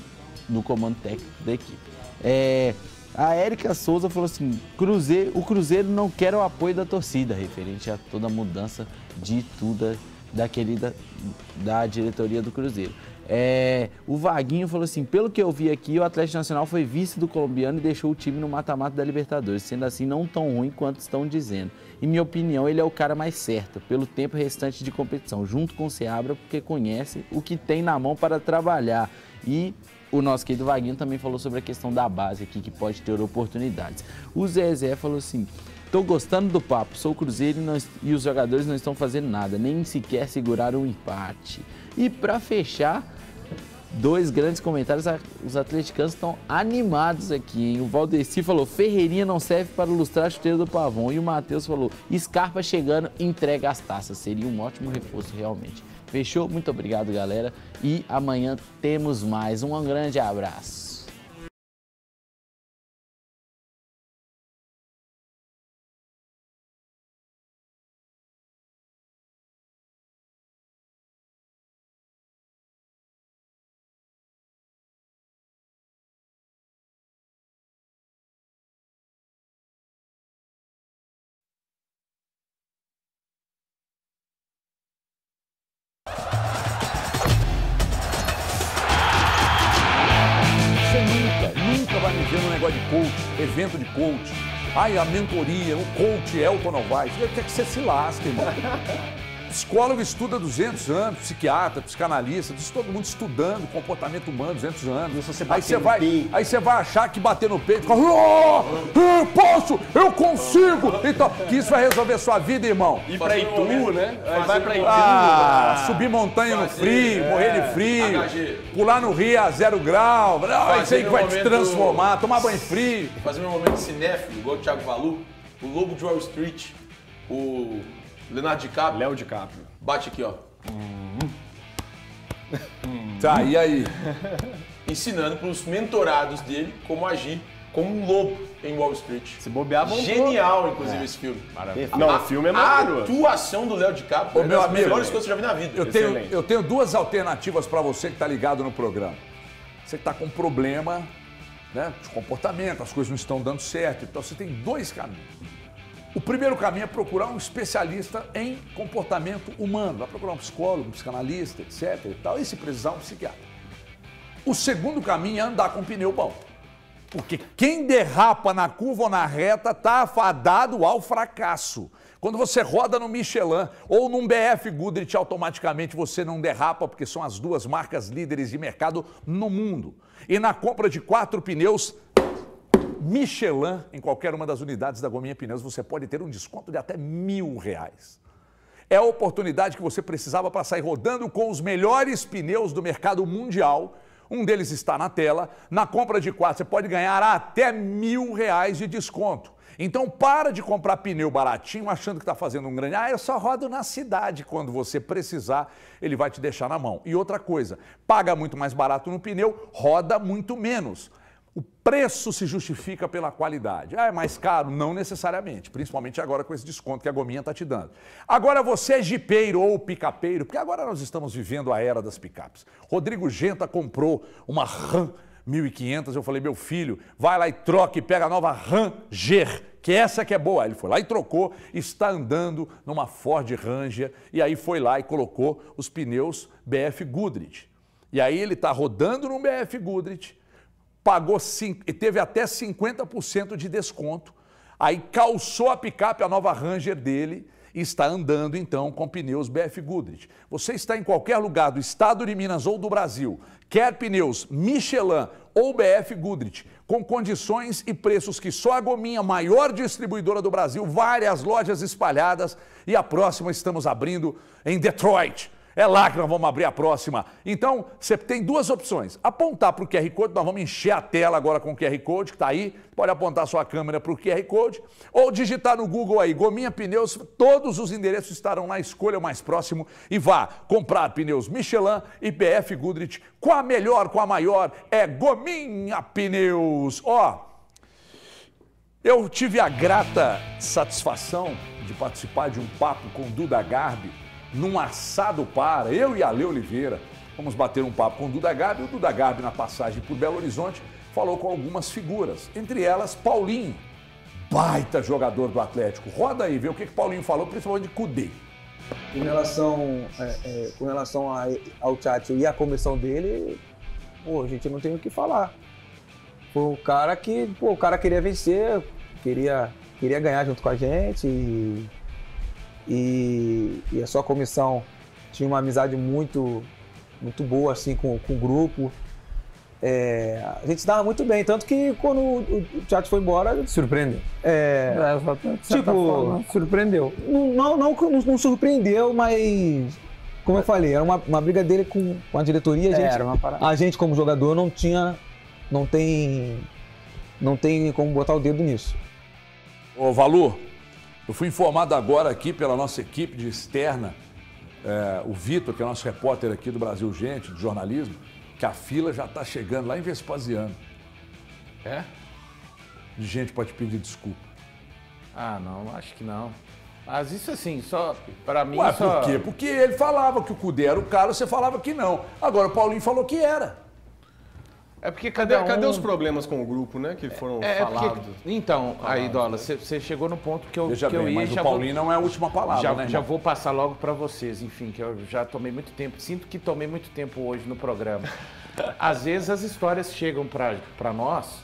no comando técnico da equipe. É... A Érica Souza falou assim, Cruzeiro, o Cruzeiro não quer o apoio da torcida, referente a toda a mudança de tudo daquele da, da diretoria do Cruzeiro. É, o Vaguinho falou assim, pelo que eu vi aqui, o Atlético Nacional foi vice do colombiano e deixou o time no mata-mata da Libertadores, sendo assim não tão ruim quanto estão dizendo. Em minha opinião, ele é o cara mais certo, pelo tempo restante de competição, junto com o Seabra, porque conhece o que tem na mão para trabalhar. E o nosso querido Vaguinho também falou sobre a questão da base aqui, que pode ter oportunidades. O Zezé falou assim, tô gostando do papo, sou Cruzeiro e, não, e os jogadores não estão fazendo nada, nem sequer seguraram um empate. E para fechar, dois grandes comentários, os atleticanos estão animados aqui, hein? O Valdeci falou, Ferreirinha não serve para ilustrar a chuteira do Pavão. E o Matheus falou, Scarpa chegando, entrega as taças. Seria um ótimo reforço realmente. Fechou? Muito obrigado, galera. E amanhã temos mais. Um grande abraço. coach, evento de coach. Ai, a mentoria, o coach Elton Novaes. Quer que você se lasque, irmão. Psicólogo estuda duzentos anos, psiquiatra, psicanalista, diz todo mundo estudando comportamento humano duzentos anos. Você aí você no vai, peito. aí você vai achar que bater no peito, fica, oh, eu posso, eu consigo. Então, que isso vai resolver sua vida, irmão. Ir pra Itu, né? Aí vai pra Itu. Ah, subir montanha no frio, morrer de frio, H G. pular no rio a zero grau. Não, isso aí que vai te momento- transformar, tomar banho frio. Fazer meu momento cinéfilo, igual o Thiago Valu, o Lobo de Wall Street, o Leonardo DiCaprio. Léo DiCaprio. Bate aqui, ó. Tá, e aí? Ensinando para os mentorados dele como agir como um lobo em Wall Street. Se bobear, vamos Genial, inclusive, esse filme. Não, A- o filme é A maravilhoso. atuação do Léo DiCaprio Ô, é meu uma das amigo, melhores coisas que eu já vi na vida. Eu tenho, Excelente. eu tenho duas alternativas para você que está ligado no programa. Você que está com problema, né, de comportamento, as coisas não estão dando certo. Então você tem dois caminhos. O primeiro caminho é procurar um especialista em comportamento humano. Vai procurar um psicólogo, um psicanalista, etc. E, tal, e se precisar, um psiquiatra. O segundo caminho é andar com pneu bom. Porque quem derrapa na curva ou na reta está afadado ao fracasso. Quando você roda no Michelin ou num B F Goodrich, automaticamente você não derrapa, porque são as duas marcas líderes de mercado no mundo. E na compra de quatro pneus Michelin, em qualquer uma das unidades da Gominha Pneus, você pode ter um desconto de até mil reais. É a oportunidade que você precisava para sair rodando com os melhores pneus do mercado mundial. Um deles está na tela. Na compra de quatro, você pode ganhar até mil reais de desconto. Então, para de comprar pneu baratinho achando que está fazendo um grande... Ah, eu só rodo na cidade. Quando você precisar, ele vai te deixar na mão. E outra coisa, paga muito mais barato no pneu, roda muito menos. O preço se justifica pela qualidade. Ah, é mais caro? Não necessariamente, principalmente agora com esse desconto que a Gominha está te dando. Agora você é jipeiro ou picapeiro, porque agora nós estamos vivendo a era das picapes. Rodrigo Genta comprou uma Ram mil e quinhentos, eu falei, meu filho, vai lá e troca e pega a nova Ranger, que essa que é boa. Ele foi lá e trocou, está andando numa Ford Ranger, e aí foi lá e colocou os pneus B F Goodrich. E aí ele está rodando no B F Goodrich, pagou cinco, e teve até cinquenta por cento de desconto, aí calçou a picape, a nova Ranger dele, e está andando então com pneus B F Goodrich. Você está em qualquer lugar do estado de Minas ou do Brasil, quer pneus Michelin ou B F Goodrich, com condições e preços que só a Gominha, maior distribuidora do Brasil, várias lojas espalhadas, e a próxima estamos abrindo em Detroit. É lá que nós vamos abrir a próxima. Então, você tem duas opções. Apontar para o Q R Code, nós vamos encher a tela agora com o Q R Code, que está aí. Pode apontar sua câmera para o Q R Code. Ou digitar no Google aí, Gominha Pneus. Todos os endereços estarão na escolha mais próximo. E vá comprar pneus Michelin e B F Goodrich. Com a melhor, com a maior, é Gominha Pneus. Ó, eu tive a grata satisfação de participar de um papo com Duda Garbi, num assado para, eu e a Lê Oliveira, vamos bater um papo com o Duda Garbi. O Duda Garbi, na passagem por Belo Horizonte, falou com algumas figuras, entre elas Paulinho, baita jogador do Atlético. Roda aí, vê o que que Paulinho falou, principalmente de Cudê. Em relação, é, é, com relação a, ao Tchatcho e a comissão dele, pô, a gente não tem o que falar. Foi um cara que, pô, o cara queria vencer, queria, queria ganhar junto com a gente e... E, e a sua comissão tinha uma amizade muito, muito boa assim, com, com o grupo. É, a gente se dava muito bem, tanto que quando o, o Tchatcho foi embora... Surpreendeu. É, É, de certa tipo, forma, surpreendeu. Não, não, não, não surpreendeu, mas... Como eu falei, era uma, uma briga dele com, com a diretoria. A É, gente, era uma parada. a gente, como jogador, não tinha... Não tem... Não tem como botar o dedo nisso. Ô, Valu, eu fui informado agora aqui pela nossa equipe de externa, é, o Vitor, que é nosso repórter aqui do Brasil Gente, de jornalismo, que a fila já está chegando lá em Vespasiano. É? De gente para te pedir desculpa. Ah, não, acho que não. Mas isso assim, só pra mim Ué, só... por quê? Porque ele falava que o Cudê era o cara, você falava que não. Agora o Paulinho falou que era. É porque Cadê, cada um... cadê os problemas com o grupo, né? Que foram É, é falados. porque... Então, aí, Dola, você chegou no ponto que eu, Veja que eu bem, ia... mas já o Paulinho vou, não é a última palavra, já, né, já irmão? vou passar logo pra vocês, enfim, que eu já tomei muito tempo, sinto que tomei muito tempo hoje no programa. Às vezes as histórias chegam pra, pra nós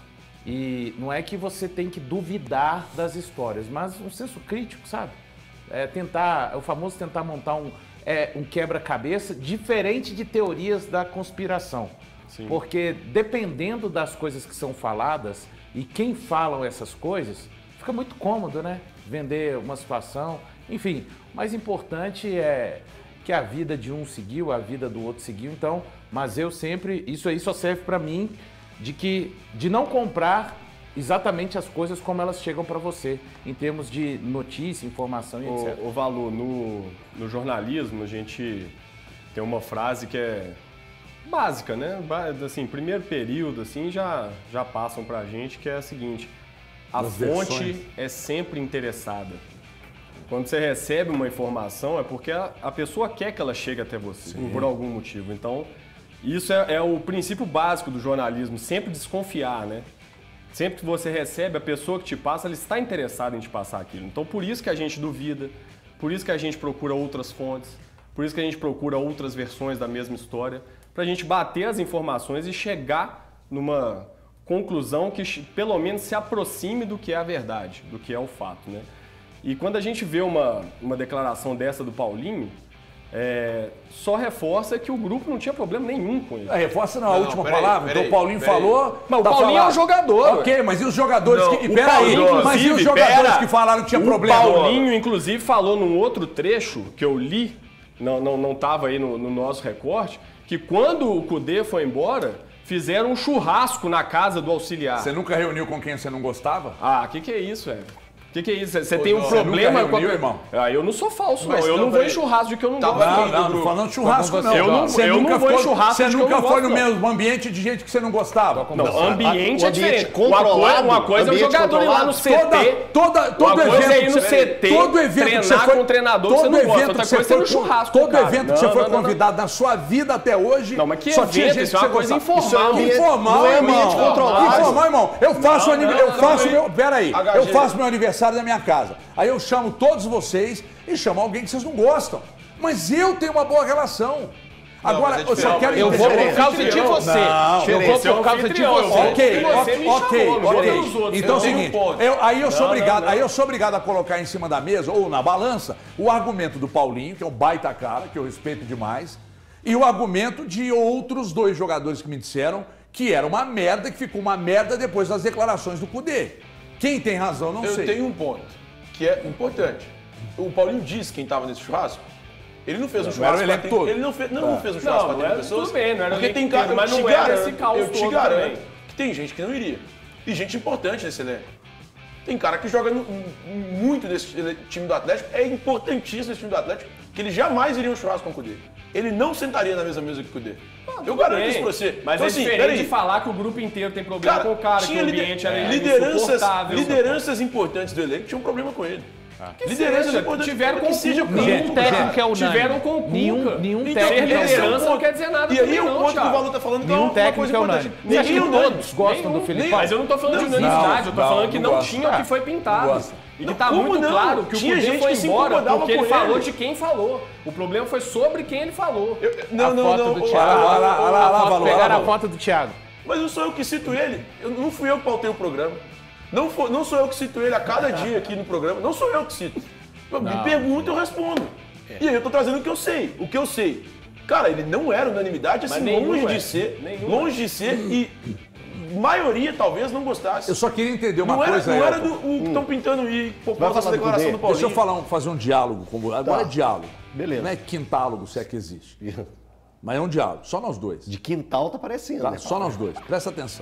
E não é que você tem que duvidar das histórias, mas um senso crítico, sabe? É tentar, é o famoso tentar montar um, é, um quebra-cabeça diferente de teorias da conspiração. Sim. Porque dependendo das coisas que são faladas e quem falam essas coisas, fica muito cômodo, né? Vender uma situação. Enfim, o mais importante é que a vida de um seguiu, a vida do outro seguiu. Então, mas eu sempre, isso aí só serve para mim de que de não comprar exatamente as coisas como elas chegam para você, em termos de notícia, informação e etcétera. O, o Valu, no, no jornalismo, a gente tem uma frase que é básica, né? Assim, primeiro período, assim, já, já passam pra gente, que é a seguinte: a Das fonte versões. é sempre interessada. Quando você recebe uma informação, é porque a, a pessoa quer que ela chegue até você, Sim. por algum motivo. Então, isso é, é o princípio básico do jornalismo, sempre desconfiar, né? Sempre que você recebe, a pessoa que te passa, ela está interessada em te passar aquilo. Então, por isso que a gente duvida, por isso que a gente procura outras fontes, por isso que a gente procura outras versões da mesma história, para a gente bater as informações e chegar numa conclusão que pelo menos se aproxime do que é a verdade, do que é o fato, né? E quando a gente vê uma, uma declaração dessa do Paulinho, é, só reforça que o grupo não tinha problema nenhum com ele. É, reforça não, a Não, última peraí, palavra. peraí, então o Paulinho peraí. falou. Mas o tá Paulinho falado. é um jogador. Ok, mas e os jogadores Não, que. o Peraí, Paulinho, mas e os inclusive, jogadores pera, que falaram que tinha o problema? Paulinho, inclusive, falou num outro trecho que eu li, não não não estava aí no, no nosso recorte, que quando o Cudê foi embora, fizeram um churrasco na casa do auxiliar. Você nunca reuniu com quem você não gostava? Ah, o que, que é isso, velho? O que, que é isso? Você tem um não. problema Você nunca com a... reuniu, irmão? Ah, eu não sou falso, Mas não. Eu não, não vou em peraí. churrasco de que eu não Tava gosto. Não, Sim, não, do não falando de churrasco, com não. você, Eu não- Você eu não nunca vou em foi, churrasco Você de que eu nunca não foi gosto, no não. mesmo ambiente de gente que você não gostava. Não, ambiente o é ambiente diferente. Uma coisa, controlado, uma coisa é o ambiente jogador ir lá no controlado. C T. Toda, toda, todo Uma coisa evento é ir no que você- C T, todo evento que treinar você foi, com um treinador que todo você não gosta. evento Outra que você coisa é foi, no churrasco, todo cara. evento que Não, você foi não, não, convidado na sua vida até hoje. Não, mas que só tinha evento? gente Isso que é você uma coisa gostava. informal. Isso é ambiente- Informal, não é irmão. ambiente controlado. Informal, irmão. Eu faço, Não, anive- não, eu não, faço não, meu, peraí, H G. eu faço meu aniversário na minha casa. Aí eu chamo todos vocês e chamo alguém que vocês não gostam. Mas eu tenho uma boa relação. Agora, mas é eu só diferente. quero Eu vou entender. por causa de você. Não, eu vou por causa de anfitrião, você. Ok, Você me ok, chamou, não ok. vou nos outros. Então é o Eu tenho um seguinte, ponto. eu- aí, eu sou Não, obrigado, não, não. aí eu sou obrigado a colocar em cima da mesa, ou na balança, o argumento do Paulinho, que é um baita cara, que eu respeito demais, e o argumento de outros dois jogadores que me disseram que era uma merda, que ficou uma merda depois das declarações do Cudê. Quem tem razão, não Eu sei. tenho um ponto que é importante. O Paulinho disse quem estava nesse churrasco. Ele não fez um Não era o churrasco. elenco pra trinta todo. Ele não fez, não, não fez um churrasco Não, para não trinta era- pessoas. tudo bem, não era o Porque elenco tem cara, todo, mas eu te não era garanto, esse caos eu te todo garanto também. que tem gente que não iria. E gente importante nesse elenco. Tem cara que joga no- muito nesse ele- time do Atlético. É importantíssimo esse time do Atlético, que ele jamais iria um churrasco com o Cudê. Ele não sentaria na mesma mesa que o Cudê. eu Tudo garanto bem, isso pra você. Mas Então, é assim, diferente peraí. de falar que o grupo inteiro tem problema com o cara, que tinha o lider- ambiente era lideranças, insuportável. lideranças importantes do elenco tinham um problema com ele. Lideranças seja, importantes tiveram que com seja Cuca. Nenhum técnico é unânime. Tiveram com o Cuca. Nenhum, nenhum Então, técnico Ter é esse é o liderança ponto. não quer dizer nada E aí também o não, ponto que o Thiago. Valu tá falando que é Nenhum uma técnico coisa é importante. unânime. Você acha que Ninguém é unânime. todos gostam do Felipe? Mas eu não tô falando de Não, unanimidade, eu tô não, falando que não não gosto. tinha o que foi pintado. gosto. E que Não, tá como muito não? claro que o Tinha Cudê gente foi que se embora incomodava porque ele com falou ele. de quem falou. O problema foi sobre quem ele falou. Eu- Não, A não, foto não. do o- Thiago. Olha lá, olha lá, olha lá, A foto- Valu, olha Pegaram lá, a Valu. foto do Thiago. Mas não sou eu que cito ele. Eu, não fui eu que pautei o programa. Não, foi, não sou eu que cito ele a cada dia aqui no programa. Não sou eu que cito. Eu me pergunto, eu respondo. E aí eu tô trazendo o que eu sei. O que eu sei. Cara, ele não era unanimidade, assim, nenhum longe é. de ser. Nenhum longe de ser e maioria talvez não gostasse. Eu só queria entender uma não era, coisa, não era Elton. do, o que estão pintando e por Vai causa dessa falar do declaração Cudê? do Paulinho. Deixa eu falar, um- fazer um diálogo com você. Agora Tá. é diálogo. Beleza. Não é quintálogo, se é que existe. Mas é um diálogo, só nós dois. De quintal tá parecendo, Tá? né? Só nós dois. Presta atenção.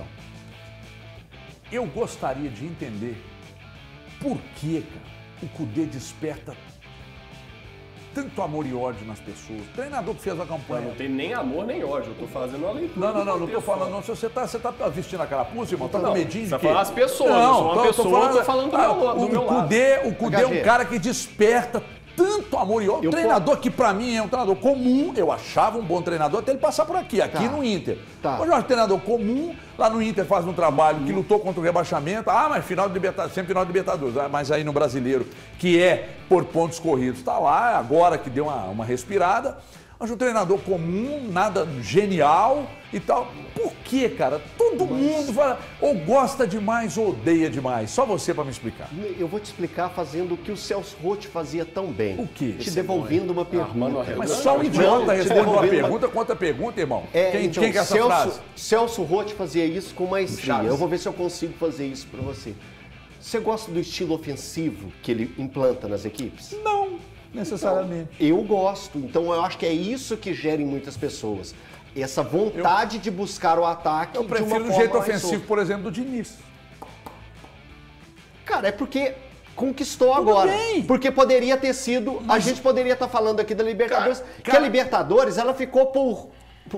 Eu gostaria de entender por que, cara, o Cudê desperta tanto amor e ódio nas pessoas. O treinador que fez a campanha. Não tem nem amor nem ódio, eu tô fazendo uma leitura. Não, não, não, do não tô contexto. falando, não. Se você tá, você tá vestindo a carapuça, irmão, tá com Não, medinho de você quê? fala as pessoas, eu sou uma pessoa, eu tô falando do meu lado- do o, meu o lado. Cudê, o Cudê é H um G. cara que desperta tanto amor e ódio. Eu Um treinador que pra mim é um treinador comum, eu achava um bom treinador até ele passar por aqui, aqui Tá. no Inter. Tá. Hoje eu acho um treinador comum, lá no Inter faz um trabalho que lutou contra o rebaixamento. Ah, mas final de Libertadores, sempre final de Libertadores. Ah, mas aí no Brasileiro, que é por pontos corridos, tá lá, agora que deu uma, uma respirada. Acho um treinador comum, nada genial e tal. Por quê, cara? Todo mundo fala, ou gosta demais ou odeia demais. Só você para me explicar. Eu vou te explicar fazendo o que o Celso Roth fazia tão bem. O quê? Te devolvendo uma pergunta. Mas só um idiota responde uma pergunta contra a pergunta, irmão. É, quem, então, quem que é essa Celso, frase? Celso Roth fazia isso com maestria. Eu vou ver se eu consigo fazer isso para você. Você gosta do estilo ofensivo que ele implanta nas equipes? Não, necessariamente. Então, eu gosto. Então eu acho que é isso que gera em muitas pessoas. Essa vontade eu, de buscar o ataque. Eu prefiro de uma do forma jeito mais ofensivo, solta. por exemplo, do Diniz. Cara, é porque conquistou Tudo agora. bem. Porque poderia ter sido. Mas... A gente poderia estar falando aqui da Libertadores. Cara, que cara... a Libertadores, ela ficou por.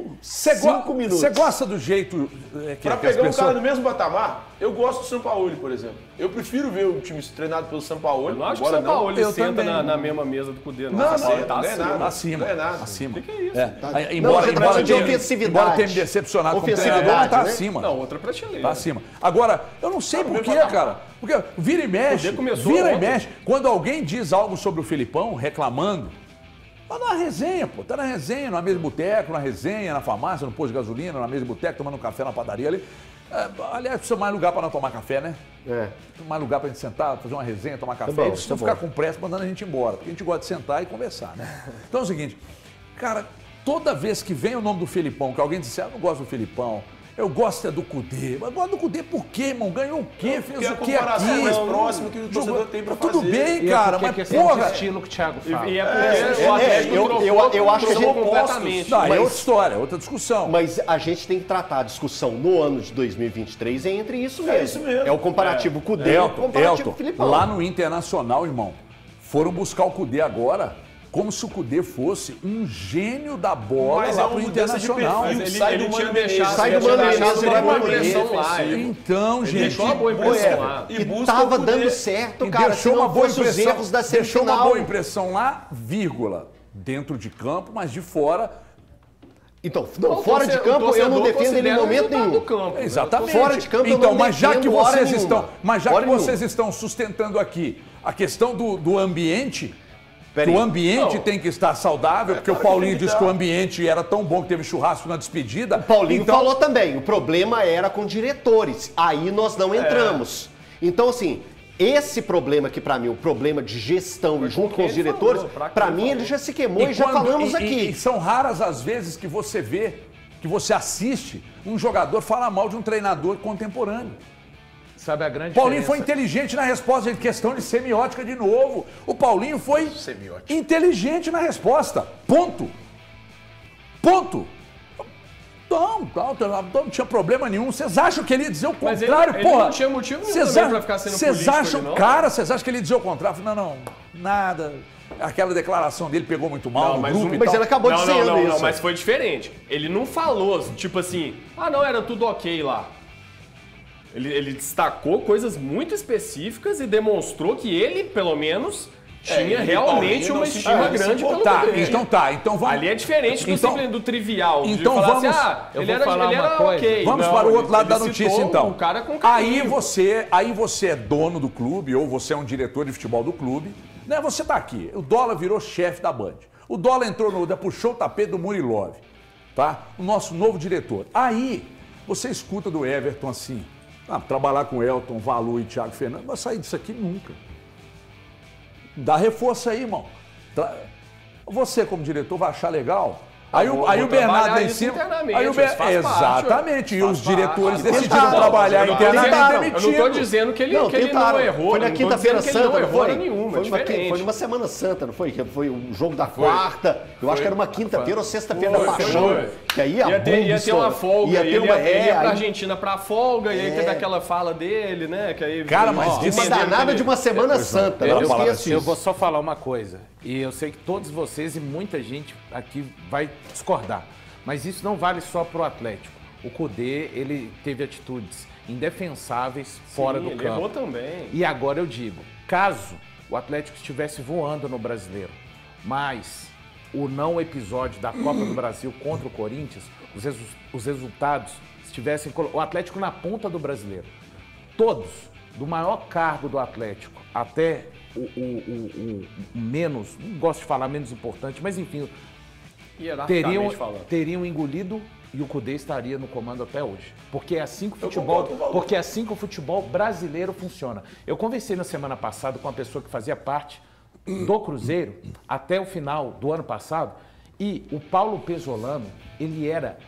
Cê Cinco go... minutos. Você gosta do jeito é, que, pra que as pegar um pessoas... cara no mesmo patamar, eu gosto do Sampaoli, por exemplo. Eu prefiro ver o time treinado pelo Sampaoli. Eu não acho que o Agora Sampaoli não. senta na, na mesma mesa do Cudê. Não, não, Tá não, tá não é acima. nada. Acima. Não é nada. Acima. O que, que é isso? É. Tá. Aí, Não, embora, você embora, tá de tenha, ofensividade. embora tenha me decepcionado com o treinador, Ofensividade, tá né? acima. Não, outra prateleira. Tá acima. Agora, eu não sei Tá por quê, mesmo cara. Porque vira e mexe, começou vira e ontem. mexe. Quando alguém diz algo sobre o Felipão, reclamando, tá na resenha, pô. Tá na resenha, na mesa de boteco, na resenha, na farmácia, no posto de gasolina, na mesa de boteco, tomando um café na padaria ali. É, aliás, precisa mais lugar para não tomar café, né? É. Mais lugar pra gente sentar, fazer uma resenha, tomar café. bom, Eles tá não bom. ficar com pressa mandando a gente embora, porque a gente gosta de sentar e conversar, né? Então é o seguinte, cara, toda vez que vem o nome do Felipão, que alguém disser, ah, eu não gosto do Felipão, eu gosto é do Cudê. Mas gosto do Cudê por quê, irmão? Ganhou o quê? Fez Porque o a quê comparação aqui? é mais próxima que o torcedor Jogou- tem pra Tudo fazer. bem, E é cara, porque é mas questão de porra... estilo que o Thiago fala. E é porque É, o Atlético eu- trocou, eu- eu acho que trocou são completamente. Não, aí é Mas- outra história, é outra discussão. Mas a gente tem que tratar a discussão no ano de dois mil e vinte e três entre isso mesmo. É isso mesmo. É o comparativo Cudê e o Elton, comparativo Elton, Filipão. lá no Internacional, irmão, foram buscar o Cudê agora como se o Cudê fosse um gênio da bola Mas lá é uma pro mudança de Internacional. perfil. Ele, Sai ele do tinha Mano deixado, Menezes, sai do ele tinha Mano deixado Menezes, ele uma é boa Mano impressão Menezes, lá. sim. Ele Então, gente, deixou uma boa impressão lá. E E busca tava o Cudê. dando certo, e cara, se deixou uma não boa fosse os impressão, erros da deixou uma semifinal. boa impressão lá, vírgula, dentro de campo, mas de fora, Então, não, O fora de torcedor- campo, eu não torcedor defendo ele em considera o momento resultado nenhum. do campo. exatamente. Fora de campo, eu então, não mas já que defendo hora vocês nenhuma. estão, mas já Hora que vocês nenhuma. estão sustentando aqui a questão do, do ambiente, Pera que o aí. ambiente Não. tem que estar saudável, porque o claro que Paulinho tem que disse que o estar. ambiente era tão bom que teve churrasco na despedida. O Paulinho então, falou também, o problema era com diretores. Aí nós não entramos. Então, assim, esse problema que pra mim, o problema de gestão e junto com os ele diretores, falou, pra pra quem mim falou. ele já se queimou e, já quando- falamos e- aqui. E, e são raras as vezes que você vê, que você assiste um jogador falar mal de um treinador contemporâneo. Sabe a grande Paulinho foi diferença? inteligente na resposta, de questão de semiótica de novo. O Paulinho foi Semiótica. inteligente na resposta. Ponto. Ponto. Não, não, não, não tinha problema nenhum. Vocês acham que ele ia dizer o Mas ele- contrário, ele porra? não tinha motivo nenhum Vocês também acham- pra ficar sendo Vocês político acham, ali, não? cara, vocês acham que ele ia dizer o contrário? Não, não, nada. Aquela declaração dele pegou muito mal Não, no mas, grupo um- e mas tal. ele acabou não, dizendo não, não, isso. não, mas foi diferente. Ele não falou, tipo assim, ah, não, era tudo ok lá. Ele, ele destacou coisas muito específicas e demonstrou que ele, pelo menos, tinha ele, realmente Paulinho, uma não se estima importa, grande se pelo Tá, Cudê. então tá, então vamos. Ali é diferente do, Então- simplesmente do trivial. de então falar vamos- assim, ah, eu ele vou era, falar ele uma era coisa. ok. Vamos Não, para o outro ele- lado ele da notícia, citou então. o cara com aí carinho. você, aí você é dono do clube ou você é um diretor de futebol do clube, né? Você tá aqui. O Dólar virou chefe da Band. O Dólar entrou no, puxou o tapete do Murilov, tá? O nosso novo diretor. Aí você escuta do Everton assim, ah, trabalhar com Elton, Valu e Thiago Fernandes, não vai sair disso aqui nunca. Dá reforço aí, irmão. Tra- Você, como diretor, vai achar legal? Aí, o, vou- aí vou o Bernardo trabalhar lá em isso cima. internamente, Aí o isso Ber- faz parte, Exatamente. E faz os parte. diretores Faz decidiram parte. trabalhar Eu não internamente tentaram. Eu demitindo. não tô dizendo que ele Não, que ele tentaram. não errou. Foi na não tô quinta-feira dizendo que ele santa, não não errou foi? hora nenhuma, Foi é numa, diferente. foi numa Semana Santa, não foi? Que foi o jogo da quarta. Eu acho que era uma quinta-feira ou sexta-feira da Foi, Paixão. foi. Que aí a Ia ter, bomba ia ter uma estourou. folga, Ia ele ter uma ia, ele ia é, pra aí- Argentina pra folga, e aí É. teve aquela fala dele, né? Que aí, Cara, mas ó, disse- Uma entenderam danada que de ele- uma Semana Santa. eu- Não eu- esqueço Eu isso. vou só falar uma coisa, e eu sei que todos vocês e muita gente aqui vai discordar, mas isso não vale só pro Atlético. O Cudê, ele teve atitudes indefensáveis fora Sim, do ele campo. errou também. E agora eu digo, caso o Atlético estivesse voando no Brasileiro, mas o não episódio da Copa do Brasil contra o Corinthians, os, resu- os resultados estivessem... colo- O Atlético na ponta do Brasileiro. Todos, do maior cargo do Atlético até o, o- o- o- o menos, não gosto de falar menos importante, mas enfim, Hierarquicamente teriam, falando. teriam engolido e o Cudê estaria no comando até hoje. Porque é assim que o futebol, porque é assim que o futebol brasileiro funciona. Eu conversei na semana passada com uma pessoa que fazia parte do Cruzeiro até o final do ano passado e o Paulo Pesolano, ele era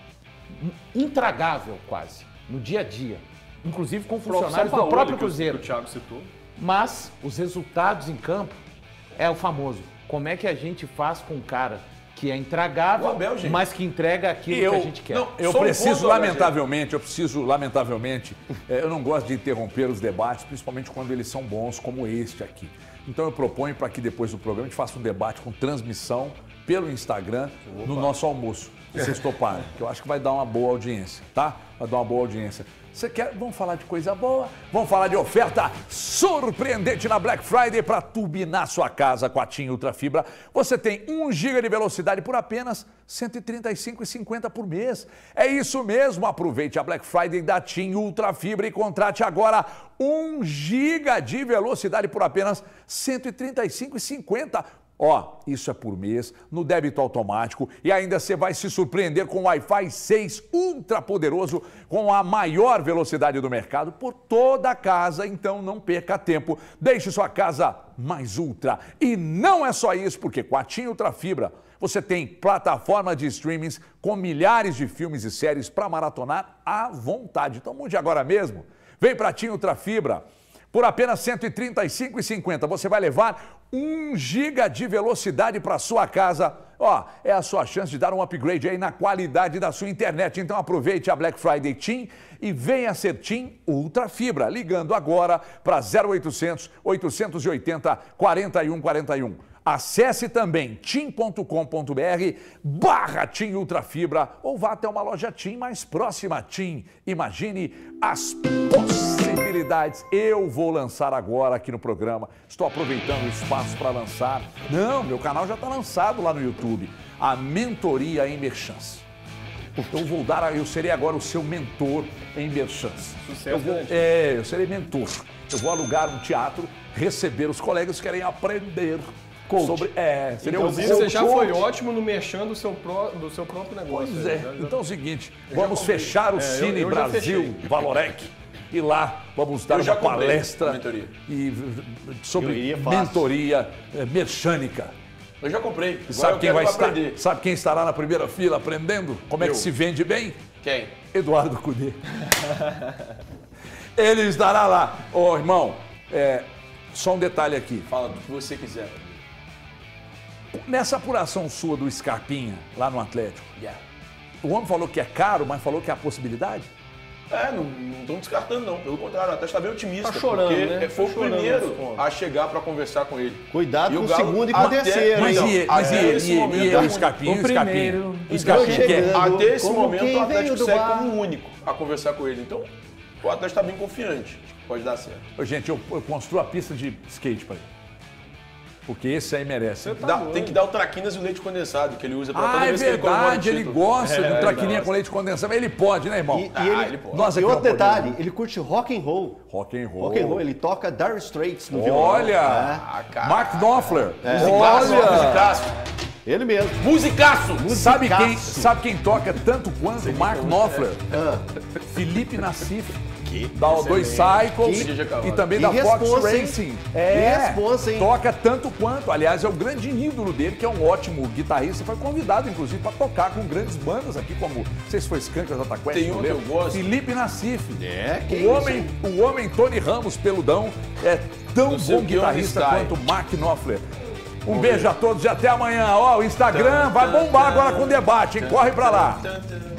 intragável quase no dia a dia, inclusive com funcionários do próprio Cruzeiro. O Thiago citou. Mas os resultados em campo é o famoso. Como é que a gente faz com um cara que é intragável, Abel, mas que entrega aquilo eu, que a gente quer? Não, eu Só um preciso, ponto, lamentavelmente, eu preciso, lamentavelmente, é, eu não gosto de interromper os debates, principalmente quando eles são bons, como este aqui. Então eu proponho para que depois do programa a gente faça um debate com transmissão pelo Instagram no nosso almoço. Se vocês toparem, que eu acho que vai dar uma boa audiência, tá? Vai dar uma boa audiência. Você quer? Vamos falar de coisa boa? Vamos falar de oferta surpreendente na Black Friday para turbinar sua casa com a TIM Ultra Fibra. Você tem um giga de velocidade por apenas cento e trinta e cinco reais e cinquenta centavos por mês. É isso mesmo, aproveite a Black Friday da TIM Ultra Fibra e contrate agora um giga de velocidade por apenas cento e trinta e cinco reais e cinquenta centavos. Ó, isso é por mês, no débito automático e ainda você vai se surpreender com o Wi-Fi seis ultra poderoso com a maior velocidade do mercado por toda a casa, então não perca tempo, deixe sua casa mais ultra. E não é só isso, porque com a TIM Ultra Fibra você tem plataforma de streamings com milhares de filmes e séries para maratonar à vontade. Então mude agora mesmo, vem para a TIM Ultra Fibra. Por apenas cento e trinta e cinco reais e cinquenta centavos, você vai levar um giga de velocidade para sua casa. Ó, é a sua chance de dar um upgrade aí na qualidade da sua internet. Então aproveite a Black Friday TIM e venha ser TIM Ultra Fibra, ligando agora para zero oitocentos, oitocentos e oitenta, quarenta e um quarenta e um. Acesse também tim ponto com ponto br barra TIM Ultra Fibra ou vá até uma loja TIM mais próxima. TIM, imagine as possibilidades. Eu vou lançar agora aqui no programa, estou aproveitando o espaço para lançar. Não, meu canal já está lançado lá no YouTube, a mentoria em Merchants. Eu vou dar, eu serei agora o seu mentor em Merchants. Sucesso, eu vou, né? É, eu serei mentor. Eu vou alugar um teatro, receber os colegas que querem aprender. Coach. Sobre, é, seria Inclusive, um você já coach. foi ótimo no merchan do seu, pró, do seu próprio negócio. Pois né? é. Já- já- Então é o seguinte, Eu já vamos comprei. fechar o É, eu- Cine eu já Brasil fechei. Valorec e lá vamos dar Eu já uma comprei palestra a mentoria. e, Eu sobre iria fácil. mentoria é, merchânica. Eu já comprei. E Agora sabe eu quem quero vai estar? aprender. Sabe quem estará na primeira fila aprendendo como é Eu. que se vende bem? Quem? Eduardo Cudê. Ele estará lá. Ô, irmão, é, só um detalhe aqui. Fala do que você quiser. Nessa apuração sua do Scarpinha, lá no Atlético, Yeah. o homem falou que é caro, mas falou que é a possibilidade? É, não estamos descartando não. Pelo contrário, até está bem otimista. Tá chorando, porque né? foi Tá o chorando primeiro nesse ponto. a chegar para conversar com ele. Cuidado E com o Galo, segundo e com o até- terceiro, Mas hein? e ele? Mas e Até ele? esse E ele? momento, E ele? tá O ruim. Scarpinha? O O Scarpinha? primeiro. O Scarpinha Então, quer? chegando. Até esse Como momento quem o Atlético veio do segue bar. como o único a conversar com ele. Então, o Atlético está bem confiante. Pode dar certo. Ô, gente, eu, eu construo a pista de skate para ele. Porque esse aí merece. Dá- tem que dar o traquinas e o leite condensado que ele usa para Ah, toda é vez que ele comemora o verdade, ele título. gosta É, do ele traquininha gosta. com leite condensado. Ele pode, né, irmão? E, e Ah, ele, ele pode. Nós e aqui outro não detalhe, podemos. ele curte rock and roll. Rock and roll. Rock and roll, ele toca Dire Straits no violão. Olha! Ah, cara. Mark Knopfler. Musicaço, Olha! musicaço. Ele mesmo. Musicaço! Sabe quem, Musicaço. sabe quem toca tanto quanto Mark Knopfler? Ah, Felipe Nassif. Da O dois Cycles Que- e também Que da Fox responsa, hein? Racing. Que É, responsa, hein? toca tanto quanto. Aliás, é o grande ídolo dele, que é um ótimo guitarrista. Foi convidado, inclusive, para tocar com grandes bandas aqui, como, não sei se foi Skank ou Jota Quest, Tem não um que eu lembro. gosto. Felipe Nassif. É, que o isso, homem, o homem Tony Ramos, peludão, é tão Não sei bom o que guitarrista onde está, quanto Mark Knopfler. Um beijo a todos e até amanhã. Ó, o Instagram vai bombar agora com debate, hein? Corre pra lá. Tan, tan.